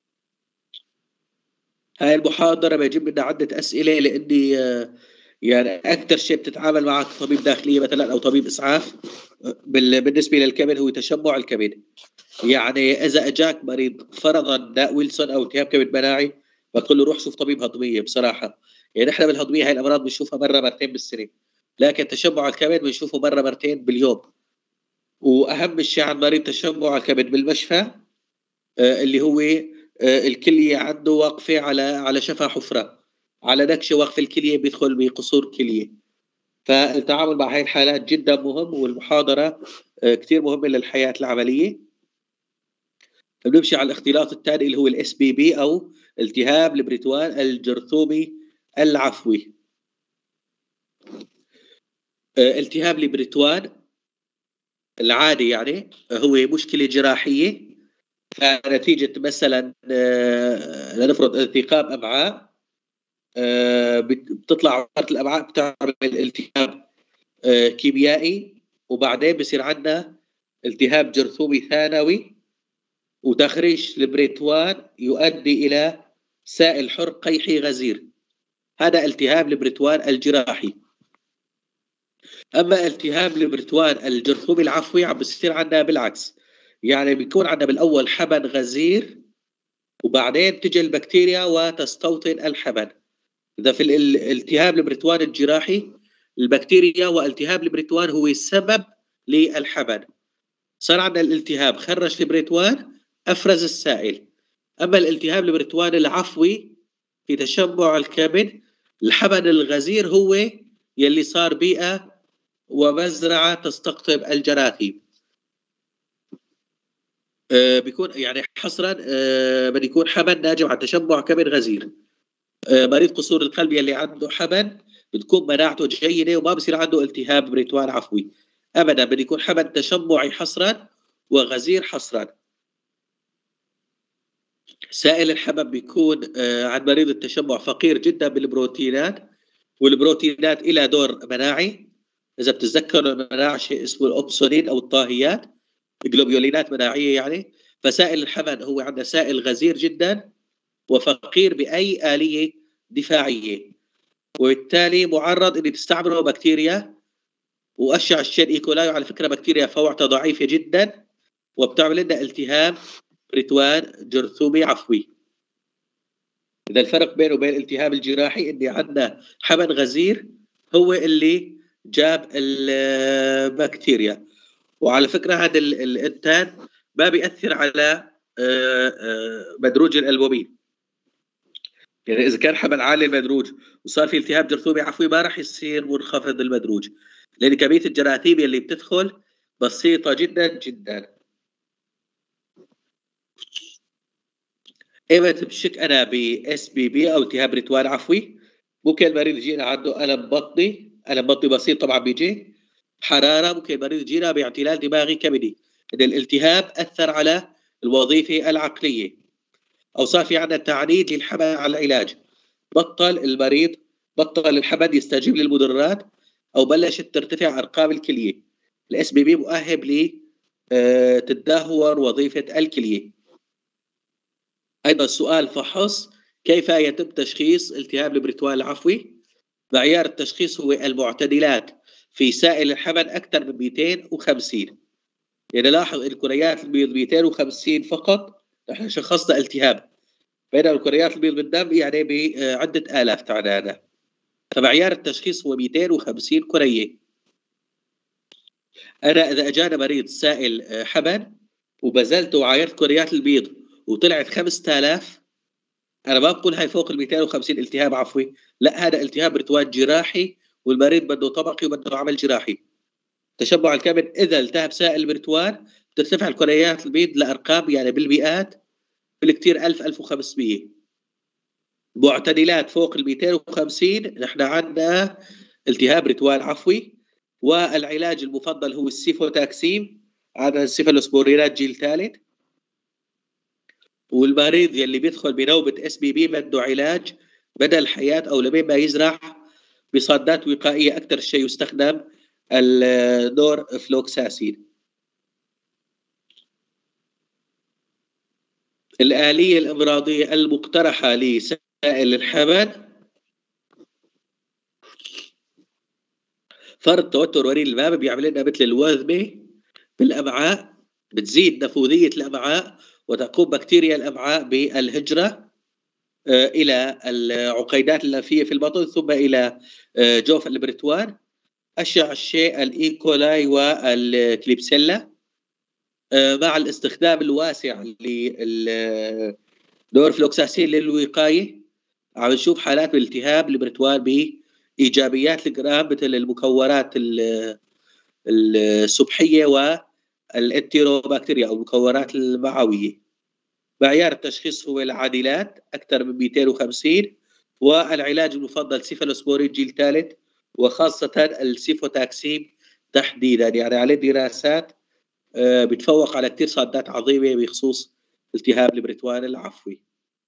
هاي المحاضرة بيجيب لنا عدة أسئلة لأني يعني أكثر شيء بتتعامل معك طبيب داخلية مثلا أو طبيب إسعاف بالنسبة للكبد هو تشبع الكبد. يعني إذا أجاك مريض فرضا داء ويلسون أو التهاب كبد مناعي بقول له روح شوف طبيب هضمية بصراحة. يعني إحنا بالهضمية هاي الأمراض بنشوفها مرة مرتين بالسنة، لكن تشبع الكبد بنشوفه مرة مرتين باليوم. وأهم شيء عن مريض تشبع الكبد بالمشفى اللي هو الكلية عنده واقفة على على شفا حفرة، على نكشة وقف الكلية بيدخل بقصور كلية. فالتعامل مع هاي الحالات جدا مهم، والمحاضرة كتير مهمة للحياة العملية. بنمشي على الاختلاط الثاني اللي هو الاس بي بي أو التهاب البريتوان الجرثومي العفوي. التهاب البريتوان العادي يعني هو مشكلة جراحية نتيجة مثلا لنفرض التهاب أمعاء، بتطلع الأمعاء بتعمل التهاب كيميائي، وبعدين بصير عندنا التهاب جرثومي ثانوي، وتخريج البريتوان يؤدي إلى سائل حر قيحي غزير. هذا التهاب البريتوان الجراحي. أما التهاب البريتوان الجرثومي العفوي عم بصير عندنا بالعكس، يعني بيكون عندنا بالأول حبن غزير وبعدين تجي البكتيريا وتستوطن الحبن. إذا في الالتهاب البريتوان الجراحي البكتيريا والتهاب البريتوان هو السبب للحبن، صار عندنا الالتهاب خرج البريتوان أفرز السائل. أما الالتهاب البريتوان العفوي في تشبع الكبد الحبن الغزير هو يلي صار بيئة ومزرعة تستقطب الجراثيم. آه بيكون يعني حصرا آه بده يكون حبن ناجم عن تشبع كبد غزير. آه مريض قصور القلب يلي عنده حبن بتكون مناعته جيدة وما بصير عنده التهاب بريتوان عفوي أبدا، بده يكون حبن تشبعي حصرا وغزير حصرا. سائل الحبن بيكون آه عند مريض التشبع فقير جدا بالبروتينات، والبروتينات إلى دور مناعي. إذا بتتذكروا المناعة شيء اسمه الأوبسولين أو الطاهيات، جلوبيولينات مناعية يعني. فسائل الحبن هو عندنا سائل غزير جدا وفقير بأي آلية دفاعية، وبالتالي معرض إن تستعمله بكتيريا. وأشعة الشين إيكولاي على فكرة بكتيريا فوعتها ضعيفة جدا وبتعمل لنا التهاب بريتوان جرثومي عفوي. إذا الفرق بينه وبين الالتهاب الجراحي إني عندنا حبن غزير هو اللي جاب البكتيريا. وعلى فكرة هذا الإنتان ما بيأثر على مدروج الألبومين، يعني إذا كان حبل عالي المدروج وصار في التهاب جرثومي عفوي ما راح يصير منخفض المدروج، لأن كمية الجراثيم اللي بتدخل بسيطة جدا جدا. إمتى بشك أنا ب إس بي بي أو التهاب بريتوان عفوي؟ ممكن المريض يجينا عنده ألم بطني، ألم بطني بسيط طبعا بيجي، حرارة، ممكن المريض يجينا باعتلال دماغي كبدي، إن الالتهاب أثر على الوظيفة العقلية، أو صار في عندنا تعريض للحبل على العلاج، بطل المريض بطل الحبل يستجيب للمضرات، أو بلشت ترتفع أرقام الكلية. الاس بي بي مؤهب لتدهور وظيفة الكلية. أيضا سؤال فحص: كيف يتم تشخيص التهاب البريتوان العفوي؟ معيار التشخيص هو المعتدلات في سائل الحبل أكثر من مئتين وخمسين. يعني لاحظ الكريات البيض مئتين وخمسين فقط نحن شخصنا التهاب، بينما الكريات البيض بالدم يعني بعدة آلاف تعدادها. فمعيار التشخيص هو مئتين وخمسين كرية. أنا إذا أجانا مريض سائل حبل وبذلته وعايرت كريات البيض وطلعت خمسة آلاف، أنا ما بقول هاي فوق ال مئتين وخمسين التهاب عفوي، لا، هذا التهاب بريتوان جراحي والمريض بده طبقي وبده عمل جراحي. تشبع الكبد إذا التهب سائل بريتوان ترتفع الكريات البيض لأرقام يعني بالمئات، بالكثير ألف ألف وخمسمئة. معتدلات فوق ال مئتين وخمسين نحن عندنا التهاب بريتوان عفوي، والعلاج المفضل هو السيفوتاكسيم، هذا السيفالوسبورينات جيل ثالث. والمريض يلي بيدخل بنوبة اس بي بي بده علاج بدل الحياة أو لبين ما يزرع بصادات وقائية. أكثر شيء يستخدم النور فلوكساسين. الآلية الإمراضية المقترحة لسائل الحبل: فرض توتر وريد الماء بيعمل لنا مثل الوذمة بالأمعاء، بتزيد نفوذية الأمعاء وتقوم بكتيريا الأمعاء بالهجرة إلى العقيدات الليمفية في البطن ثم إلى جوف البريتوان. أشع الشيء الإيكولاي والكليبسيلا مع الاستخدام الواسع للنورفلوكساسين للوقاية. عم نشوف حالات بالالتهاب البريتوان بإيجابيات الجرام مثل المكورات السبحية والانتيروبكتيريا أو المكورات المعوية. معيار التشخيص هو العادلات أكثر من مئتين وخمسين، والعلاج المفضل سيفالوسبورين جيل ثالث وخاصة السيفوتاكسيم تحديدا، يعني عليه دراسات بتفوق على كتير صادات عظيمة بخصوص التهاب البرتوان العفوي.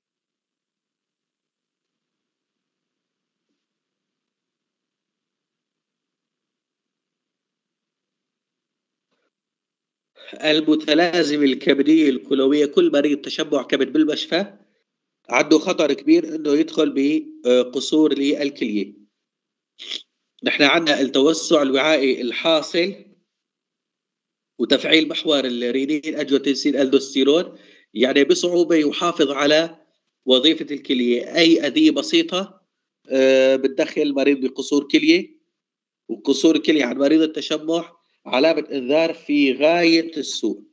المتلازمة الكبدية الكلوية، كل مريض تشبع كبد بالمشفى عنده خطر كبير انه يدخل بقصور للكلية. نحن عندنا التوسع الوعائي الحاصل وتفعيل محور الرينين انجيوتنسين الدوستيرون، يعني بصعوبة يحافظ على وظيفة الكلية. أي أذية بسيطة بتدخل المريض بقصور كلية، وقصور كلية عند مريض التشبع علامة إنذار في غاية السوء.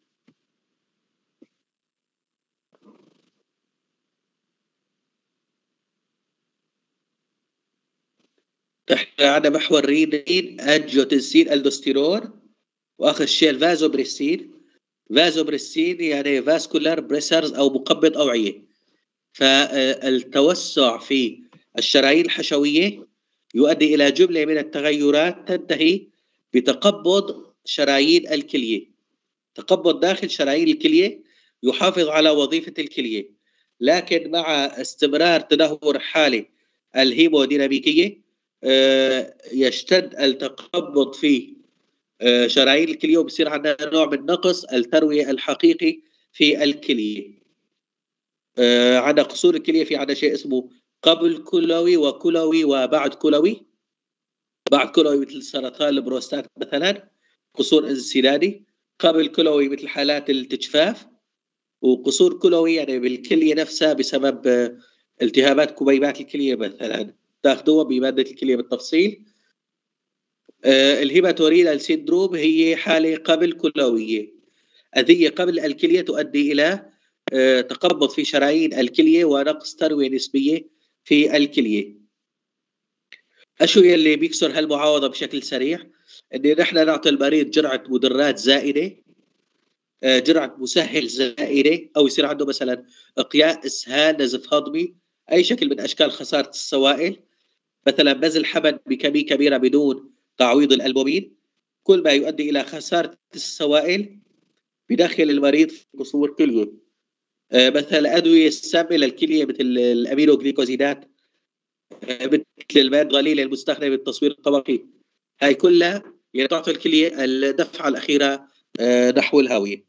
احنا عندنا محور رينين انجيوتنسين الدوستيرون، واخر شيء الفازوبريسين. فازوبريسين يعني فاسكولار بريسرز او مقبض اوعيه. فالتوسع في الشرايين الحشويه يؤدي الى جمله من التغيرات تنتهي بتقبض شرايين الكليه. تقبض داخل شرايين الكليه يحافظ على وظيفه الكليه، لكن مع استمرار تدهور حاله الهيموديناميكيه يشتد التقبض في شرايين الكليه وبصير عندنا نوع من نقص الترويه الحقيقي في الكليه. عندنا قصور الكليه، في عندنا شيء اسمه قبل كلوي وكلوي وبعد كلوي. بعد كلوي مثل سرطان البروستات مثلا، قصور انسدادي. قبل كلوي مثل حالات التجفاف، وقصور كلوي يعني بالكليه نفسها بسبب التهابات كبيبات الكليه مثلا. تاخذوها بماده الكليه بالتفصيل. آه الهيباتورينال سيندروم هي حاله قبل كلويه، اذيه قبل الكليه تؤدي الى آه تقبض في شرايين الكليه ونقص ترويه نسبيه في الكليه. اشو يلي بيكسر هالمعاوضه بشكل سريع؟ ان نحن نعطي المريض جرعه مدرات زائده، آه جرعه مسهل زائده، او يصير عنده مثلا اقياء، اسهال، نزف هضمي، اي شكل من اشكال خساره السوائل، مثلا بذل حمل بكميه كبيره بدون تعويض الألبومين، كل ما يؤدي إلى خسارة السوائل بداخل المريض في قصور كلية. آه مثلا أدوية السامة للكلية مثل الأمينو جليكوزيدات، آه مثل الماء الغليل المستخدم بالتصوير الطبقي، هاي كلها يعني تعطي الكلية الدفعة الأخيرة آه نحو الهاوية.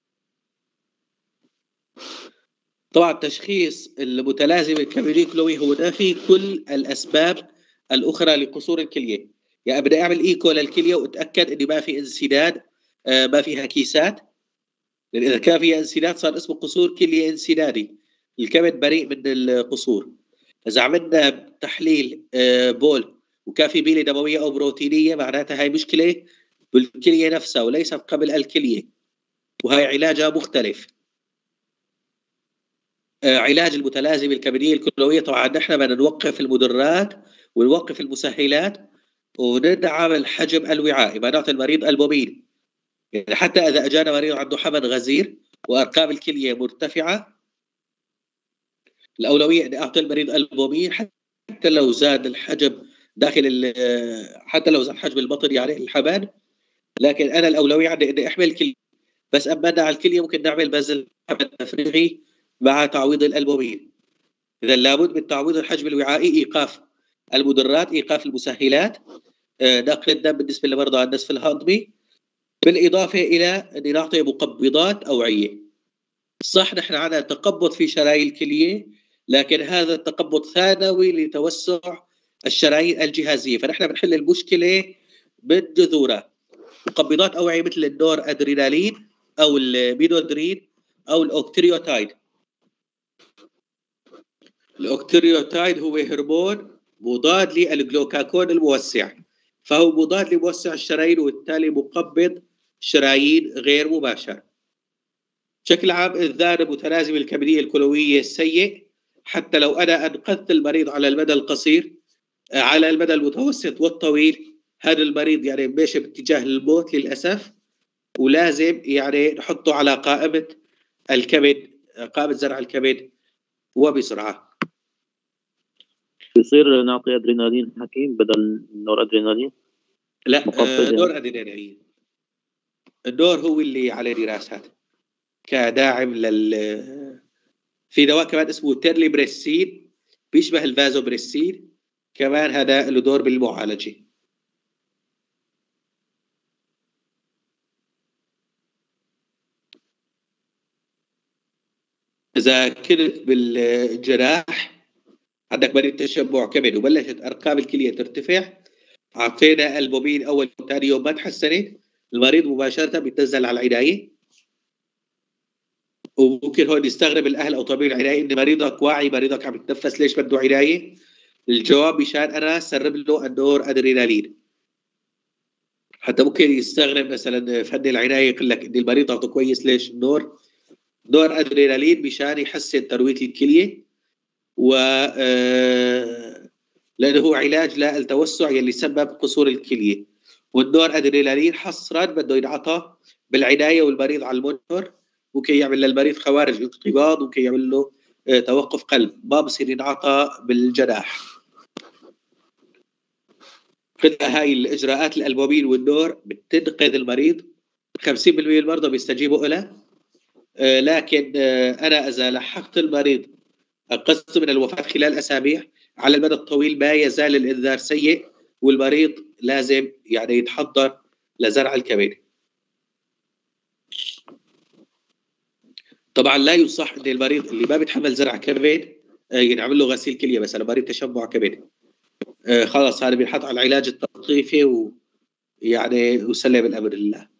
طبعا تشخيص المتلازمة الكبدية الكلوية هو نافي كل الأسباب الأخرى لقصور الكلية. يعني بدي أعمل إيكو للكلية وأتأكد إني ما في انسداد، آه ما فيها كيسات، لأن إذا كان فيها انسداد صار اسمه قصور كلية انسدادي، الكبد بريء من القصور. إذا عملنا تحليل آه بول وكان في بيلة دموية أو بروتينية، معناتها هاي مشكلة بالكلية نفسها وليست قبل الكلية، وهي علاجها مختلف. علاج المتلازمة الكبدية الكلوية طبعا نحن بدنا نوقف المدرات ونوقف المسهلات وندعم الحجم الوعائي، ما نعطي المريض ألبومين. يعني حتى إذا أجانا مريض عنده حمل غزير وأرقام الكلية مرتفعة، الأولوية أن أعطي المريض ألبومين حتى لو زاد الحجم داخل، حتى لو زاد حجم البطن يعني الحمل، لكن أنا الأولوية عندي أني أحمل الكلية بس. أما على الكلية ممكن نعمل بذل حمل تفريغي مع تعويض الألبومين. إذا لابد من تعويض الحجم الوعائي، إيقاف المدرات، إيقاف المسهلات، نقل الدم بالنسبة لمرضى النزف الهضمي، بالإضافة إلى أن نعطي مقبضات أوعية. صح نحن عندنا تقبض في شرايين الكلية، لكن هذا التقبض ثانوي لتوسع الشرايين الجهازية، فنحن بنحل المشكلة من جذورها. مقبضات أوعية مثل النور أدرينالين أو المينودرين أو الأوكتريوتايد. الأوكتريوتايد هو هرمون مضاد للجلوكاكون الموسع، فهو مضاد لموسع الشرايين وبالتالي مقبض شرايين غير مباشر. بشكل عام إنذار المتلازمة الكبدية الكلوية سيء، حتى لو أنا أنقذت المريض على المدى القصير، على المدى المتوسط والطويل هذا المريض يعني ماشي باتجاه الموت للأسف، ولازم يعني نحطه على قائمة الكبد، قائمة زرع الكبد وبسرعة. بيصير نعطي ادرينالين حكيم بدل نور ادرينالين؟ لا مقفز آه يعني. نور ادرينالين. النور هو اللي عليه دراسات كداعم لل في دواء كمان اسمه تيرليبريسين بيشبه الفازوبريسين، كمان هذا له دور بالمعالجه. اذا كنت بالجراح عندك مريض تشبع كبد وبلشت ارقام الكليه ترتفع، اعطينا البومين اول وثاني يوم ما تحسنت، المريض مباشره بيتنزل على العنايه. وممكن هون يستغرب الاهل او طبيب العنايه ان مريضك واعي، مريضك عم يتنفس، ليش بده عنايه؟ الجواب مشان انا سرب له النور ادرينالين. حتى ممكن يستغرب مثلا فن العنايه يقول لك ان المريض ضغطه كويس، ليش النور؟ نور ادرينالين مشان يحسن ترويه الكليه، و لانه هو علاج للتوسع يلي سبب قصور الكليه. والنور ادرينالين حصرا بده ينعطى بالعنايه والمريض على المونيتور، ممكن يعمل للمريض خوارج انقباض، ممكن يعمل له توقف قلب، ما بصير ينعطى بالجراح. كلها هاي الاجراءات الالبومين والنور بتنقذ المريض. خمسين بالمئة من المرضى بيستجيبوا لها، آه لكن آه انا اذا لحقت المريض انقذت من الوفاه خلال اسابيع، على المدى الطويل ما يزال الانذار سيء، والمريض لازم يعني يتحضر لزرع الكبد. طبعا لا يصح ان المريض اللي ما بيتحمل زرع كبد ينعمل له غسيل كليه، مثلا مريض تشبع كبد آه خلاص هذا بينحط على العلاج التلطيفي ويعني وسلم الامر لله.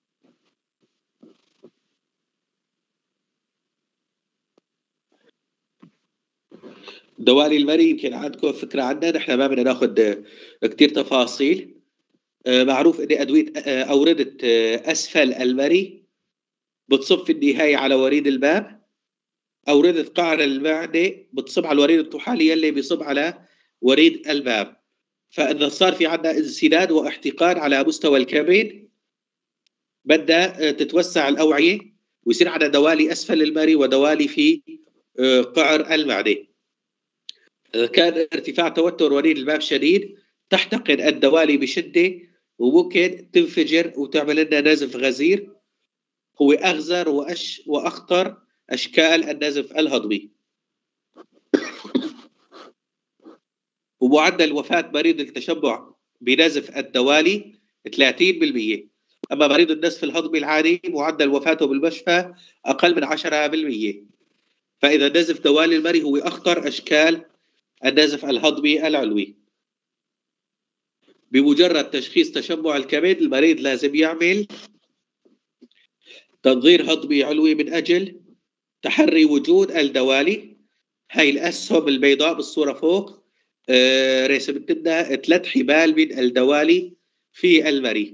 دوالي المري يمكن عندكم فكره عنها، نحن ما بدنا ناخذ كثير تفاصيل. آه معروف ان ادويه آه اورده آه اسفل المري بتصب في النهايه على وريد الباب، أوردة قعر المعدة بتصب على الوريد الطحالي اللي بيصب على وريد الباب. فإذا صار في عندنا انسداد واحتقان على مستوى الكبد، بدها تتوسع الأوعية ويصير عندنا دوالي أسفل المري ودوالي في قعر المعدة. إذا كان ارتفاع توتر وريد الباب شديد، تحتقن الدوالي بشدة وممكن تنفجر وتعمل لنا نزف غزير، هو أغزر وأش وأخطر أشكال النزف الهضمي. ومعدل وفاة مريض التشبع بنزف الدوالي ثلاثين بالمئة، أما مريض النزف الهضمي العادي معدل وفاته بالمشفى أقل من عشرة بالمئة. فإذا نزف دوالي المري هو أخطر أشكال النزف الهضمي العلوي. بمجرد تشخيص تشبع الكبد، المريض لازم يعمل تنظير هضمي علوي من أجل تحري وجود الدوالي. هاي الأسهم البيضاء بالصورة فوق آه رسمت لنا ثلاث حبال من الدوالي في المري.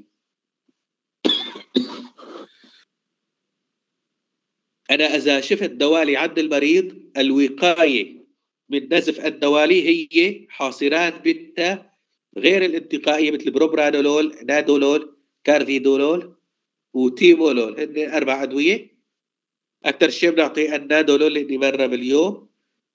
أنا إذا شفت دوالي عند المريض، الوقاية من نزف الدوالي هي حاصرات بتا غير الانتقائية مثل بروبرانولول، نادولول، كارفيدولول وتيمولول، هن أربع أدوية. أكثر شيء بنعطي النادولول لأني مرة باليوم.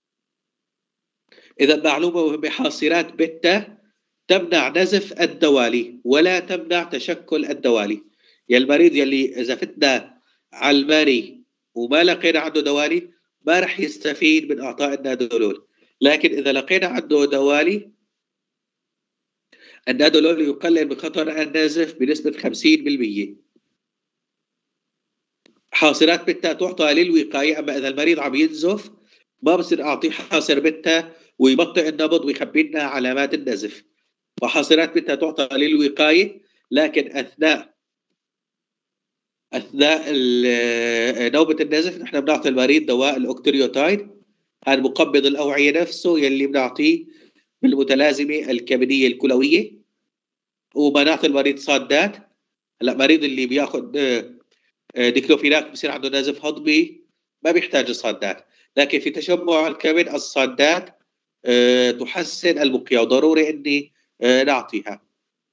إذا معلومة مهمة، حاصرات بتا تمنع نزف الدوالي ولا تمنع تشكل الدوالي. يا المريض يلي إذا فتنا على المري وما لقينا عنده دوالي ما رح يستفيد من إعطاء النادولول، لكن إذا لقينا عنده دوالي النادولول يقلل من خطر النزف بنسبة خمسين بالمئة. حاصرات بتا تعطى للوقاية، أما إذا المريض عم ينزف ما بصير أعطيه حاصر بتا ويبطئ النبض ويخبي لنا علامات النزف. وحاصرات بتا تعطى للوقاية، لكن أثناء أثناء نوبة النزف نحن بنعطي المريض دواء الأوكتريوتايد، هذا مقبض الأوعية نفسه يلي بنعطيه بالمتلازمة الكبدية الكلوية. وما نعطي المريض صادات. هلا مريض اللي بياخذ ديكلوفيناك بصير عنده نزف هضمي ما بيحتاج صادات، لكن في تشبع الكبد الصادات أه تحسن البقية وضروري اني أه نعطيها.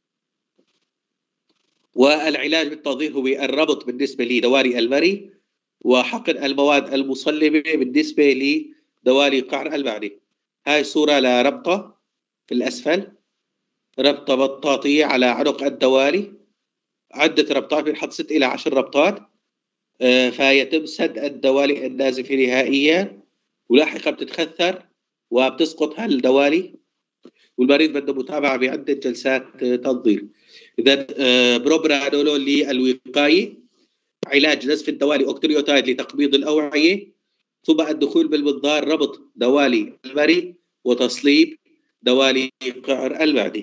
والعلاج بالتنظير هو الربط بالنسبة لدوالي المري، وحقن المواد المصلبة بالنسبة لدوالي قعر المعدة. هاي صورة لربطة في الأسفل، ربطة مطاطية على عنق الدوالي، عدة ربطات بنحط ست إلى عشر ربطات، آه فيتم سد الدوالي النازفة نهائيا، ولاحقا بتتخثر وبتسقط هالدوالي، والمريض بده متابعة بعدة جلسات آه تنظيف. إذا آه بروبرانولول للوقاية، علاج نزف الدوالي أوكتريوتايد لتقبيض الأوعية، ثم الدخول بالمنظار ربط دوالي المريء وتصليب دوالي قعر المعدة.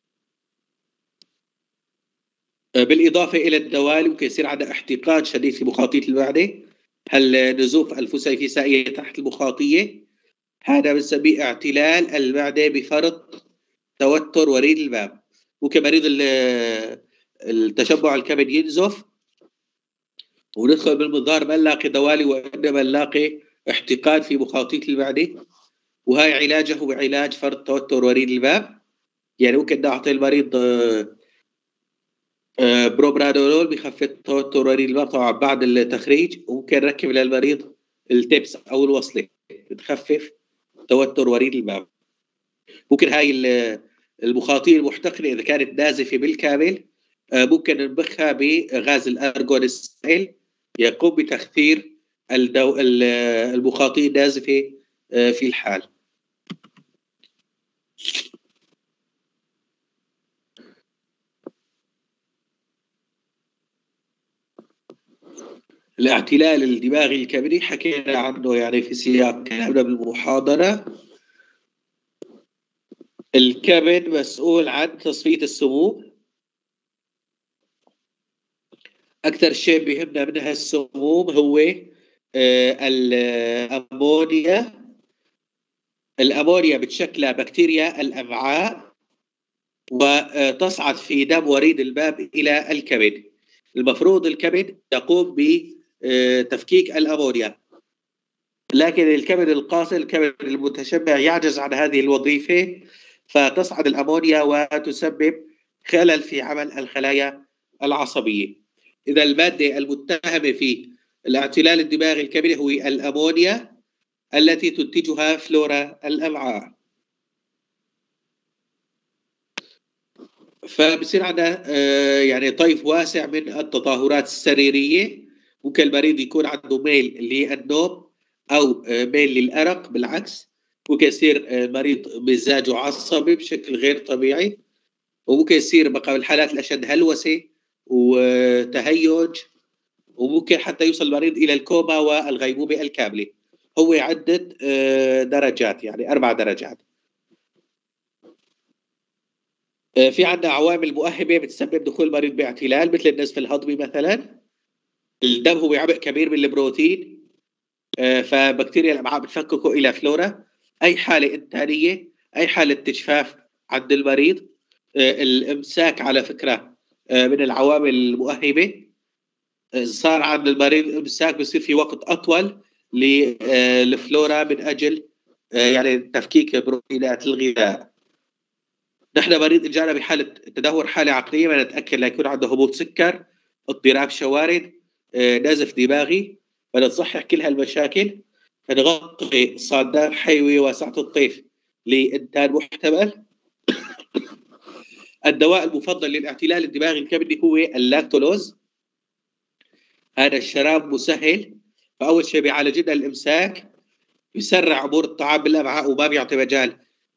بالإضافة إلى الدوالي ممكن يصير عندنا احتقان شديد في مخاطية المعدة، النزوف الفسيفسائية تحت المخاطية، هذا بنسميه اعتلال المعدة بفرط توتر وريد الباب. ممكن مريض التشبع الكبد ينزف وندخل بالمنظار ما نلاقي دوالي وإنما نلاقي احتقان في مخاطية المعدة، وهي علاجه هو علاج فرط توتر وريد الباب. يعني ممكن نعطي المريض بروبرانولول بخفف توتر وريد الباب طبعا بعد التخريج، وممكن نركب للمريض التبس أو الوصلة بتخفف توتر وريد الباب. ممكن هاي المخاطية المحتقنة إذا كانت نازفة بالكامل ممكن ننبخها بغاز الأرغون السائل يقوم بتخثير الدو... المخاطية النازفة في الحال. الاعتلال الدماغي الكبدي حكينا عنه يعني في سياق كلامنا بالمحاضرة. الكبد مسؤول عن تصفية السموم، أكثر شيء بيهمنا منها السموم هو الأمونيا. الأمونيا بتشكل بكتيريا الأمعاء وتصعد في دم وريد الباب إلى الكبد. المفروض الكبد يقوم بتفكيك الأمونيا، لكن الكبد القاصر الكبد المتشبع يعجز عن هذه الوظيفة، فتصعد الأمونيا وتسبب خلل في عمل الخلايا العصبية. إذا المادة المتهمة في الاعتلال الدماغي الكبدي هو الأمونيا التي تنتجها فلورا الأمعاء. فبصير عندنا يعني طيف واسع من التظاهرات السريرية. ممكن المريض يكون عنده ميل للنوم أو ميل للأرق بالعكس، ممكن يصير المريض مزاجه عصبي بشكل غير طبيعي، وممكن يصير بقى بالحالات الأشد هلوسة وتهيج، وممكن حتى يوصل المريض إلى الكوما والغيبوبة الكاملة. هو عدة درجات يعني أربع درجات. في عندنا عوامل مؤهبة بتسبب دخول المريض باعتلال مثل النزف الهضمي مثلا. الدم هو عبء كبير من البروتين، فبكتيريا الأمعاء بتفككه إلى فلورا. أي حالة إنتانية، أي حالة استجفاف عند المريض. الإمساك على فكرة من العوامل المؤهبة. صار عند المريض إمساك بيصير في وقت أطول للفلورا من أجل يعني تفكيك بروتينات الغذاء. نحن مريض إجانا بحالة تدهور حالة عقلية ما نتأكد لا يكون عنده هبوط سكر، اضطراب شوارد، نزف دماغي، فنصحح كل هالمشاكل. نغطي صادات حيوي واسعة الطيف لإنتاج محتمل. الدواء المفضل للاعتلال الدماغي الكبدي هو اللاكتولوز. هذا الشراب مسهل، فأول شيء بيعالج لنا الإمساك، بيسرع عبور الطعام بالأمعاء وما بيعطي مجال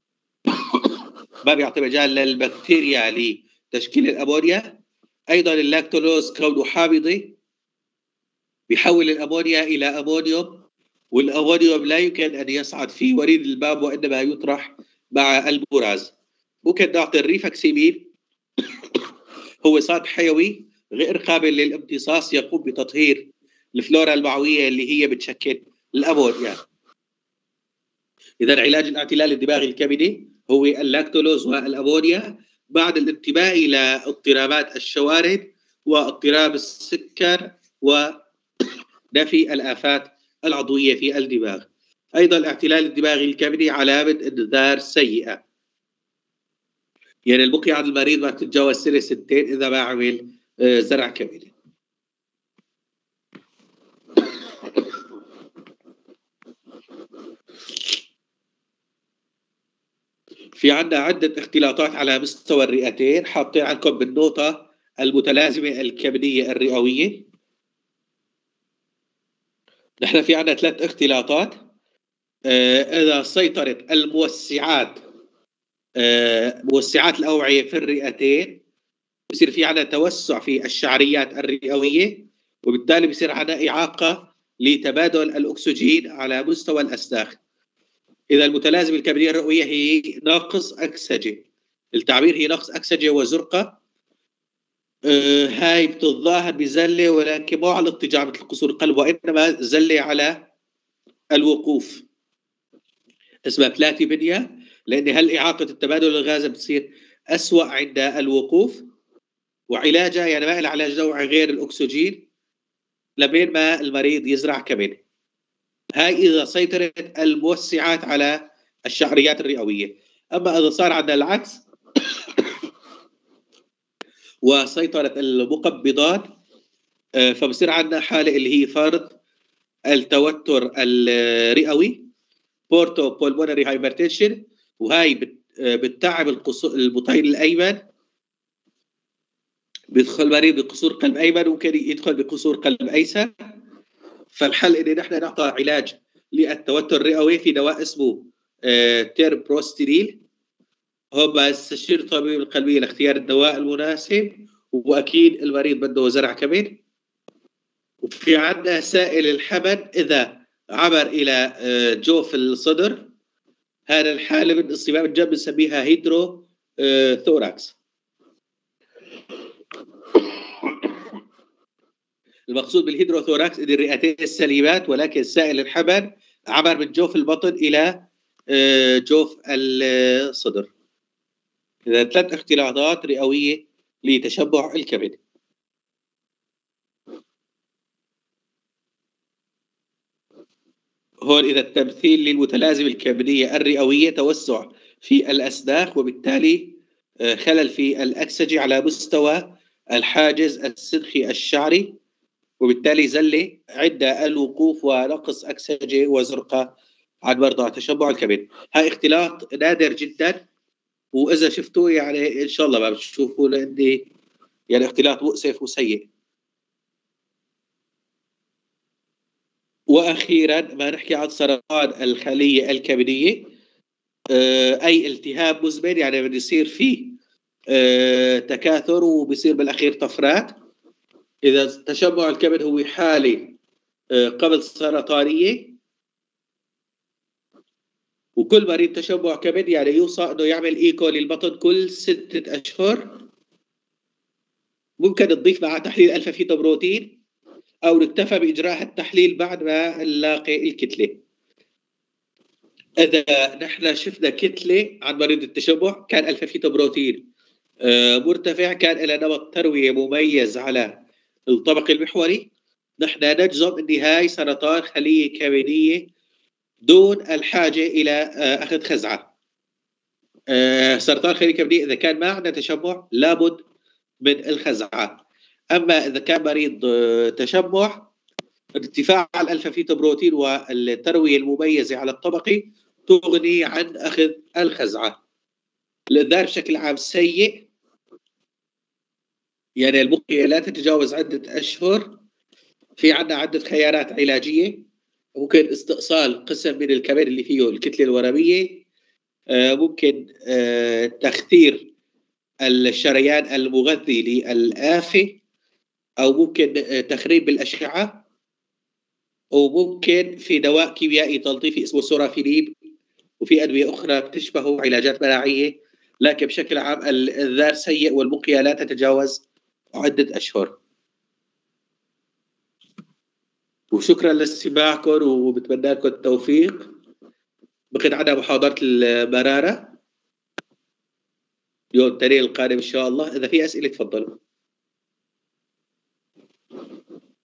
ما بيعطي مجال للبكتيريا لتشكيل الأمونيا. أيضا اللاكتولوز كونه حامضي بيحول الأمونيا إلى أمونيوم، والأمونيوم لا يمكن أن يصعد في وريد الباب وإنما يطرح مع البراز. ممكن نعطي الريفاكسيمين، هو صاد حيوي غير قابل للامتصاص يقوم بتطهير الفلورا المعوية اللي هي بتشكل الأمونيا. إذا علاج الاعتلال الدماغي الكبدي هو اللاكتولوز والأمونيا بعد الانتباه إلى اضطرابات الشوارد واضطراب السكر ونفي الآفات العضوية في الدماغ. أيضا الاعتلال الدماغي الكبدي علامة انذار سيئة، يعني البقية عن المريض ما تتجاوز سنة سنتين إذا ما عمل زرع كبدي. في عندنا عدة اختلاطات على مستوى الرئتين، حاطين عندكم بالنقطة المتلازمة الكبدية الرئوية. نحن في عندنا ثلاث اختلاطات. آه إذا سيطرت الموسعات آه موسعات الأوعية في الرئتين، بصير في عندنا توسع في الشعريات الرئوية، وبالتالي بصير عندنا إعاقة لتبادل الأكسجين على مستوى الأسداخ. إذا المتلازمة الكبدية الرئوية هي ناقص أكسجة، التعبير هي ناقص أكسجة وزرقة. آه هاي بتتظاهر بزلة، ولكن مو على الاضطجاع مثل قصور القلب، وإنما زلة على الوقوف، اسمها بلاتيبينيا، لأن هالإعاقة التبادل الغازي بتصير أسوأ عند الوقوف، وعلاجها يعني ما لها علاج نوعي غير الأكسجين لبين ما المريض يزرع كبد. هاي إذا سيطرت الموسعات على الشعريات الرئوية. أما إذا صار عندنا العكس وسيطرت المقبضات، فبصير عندنا حالة اللي هي فرض التوتر الرئوي، بورتو بولمونري هايبرتنشن، وهاي بتتعب البطين الأيمن، بيدخل المريض بقصور قلب أيمن، وممكن يدخل بقصور قلب أيسر. فالحل إن نحن نعطى علاج للتوتر الرئوي في دواء اسمه تيربروستيريل. هو بستشير طبيب القلبية لاختيار الدواء المناسب، وأكيد المريض بده زرع كبد. وفي عندنا سائل الحمل إذا عبر إلى جوف الصدر، هذا الحالة من اصطباب الجنب بنسميها هيدرو ثوراكس. المقصود بالهيدروثوراكس ان الرئتين السليمات، ولكن سائل الحمل عبر من جوف البطن الى جوف الصدر. اذا ثلاث اختلاطات رئويه لتشبع الكبد. هون اذا التمثيل للمتلازمه الكبديه الرئويه توسع في الاسداخ، وبالتالي خلل في الاكسجه على مستوى الحاجز السدخي الشعري، وبالتالي زلة عند الوقوف ونقص أكسجة وزرقة عن مرضى تشبع الكبد. هاي اختلاط نادر جدا، وإذا شفتوه يعني إن شاء الله ما بتشوفوه، لأني يعني اختلاط مؤسف وسيء. وأخيرا ما نحكي عن سرطان الخلية الكبدية، أي التهاب مزمن، يعني بده يصير فيه تكاثر وبيصير بالأخير طفرات. إذا تشبع الكبد هو حالة قبل سرطانية، وكل مريض تشبع كبد يعني يوصى انه يعمل ايكو للبطن كل ستة اشهر. ممكن تضيف مع تحليل الفا فيتو بروتين، او نكتفى باجراء التحليل بعد ما نلاقي الكتله. اذا نحن شفنا كتله عن مريض التشبع كان الفا فيتو بروتين مرتفع، كان له نمط ترويه مميز على الطبق المحوري، نحن نجزم ان هاي سرطان خليه كبديه دون الحاجة إلى أخذ خزعة. سرطان خلية كبدية إذا كان ما عندنا تشبع لابد من الخزعة. أما إذا كان مريض تشبع، ارتفاع الألفا فيتو بروتين والتروية المميزة على الطبقي تغني عن أخذ الخزعة. الإنذار بشكل عام سيء، يعني البقية لا تتجاوز عدة أشهر. في عندنا عدة خيارات علاجية، ممكن استئصال قسم من الكبد اللي فيه الكتلة الورمية، ممكن تخثير الشريان المغذي للآفة، أو ممكن تخريب بالأشعة، وممكن في دواء كيميائي تلطيفي اسمه سورافيليب، وفي أدوية أخرى بتشبهه علاجات مناعية. لكن بشكل عام الإنذار سيء، والبقية لا تتجاوز عدة أشهر. وشكرا لاستماعكم، وبتمنى لكم التوفيق. بقيت عندنا محاضرة المرارة يوم التنين القادم إن شاء الله. إذا في أسئلة تفضلوا.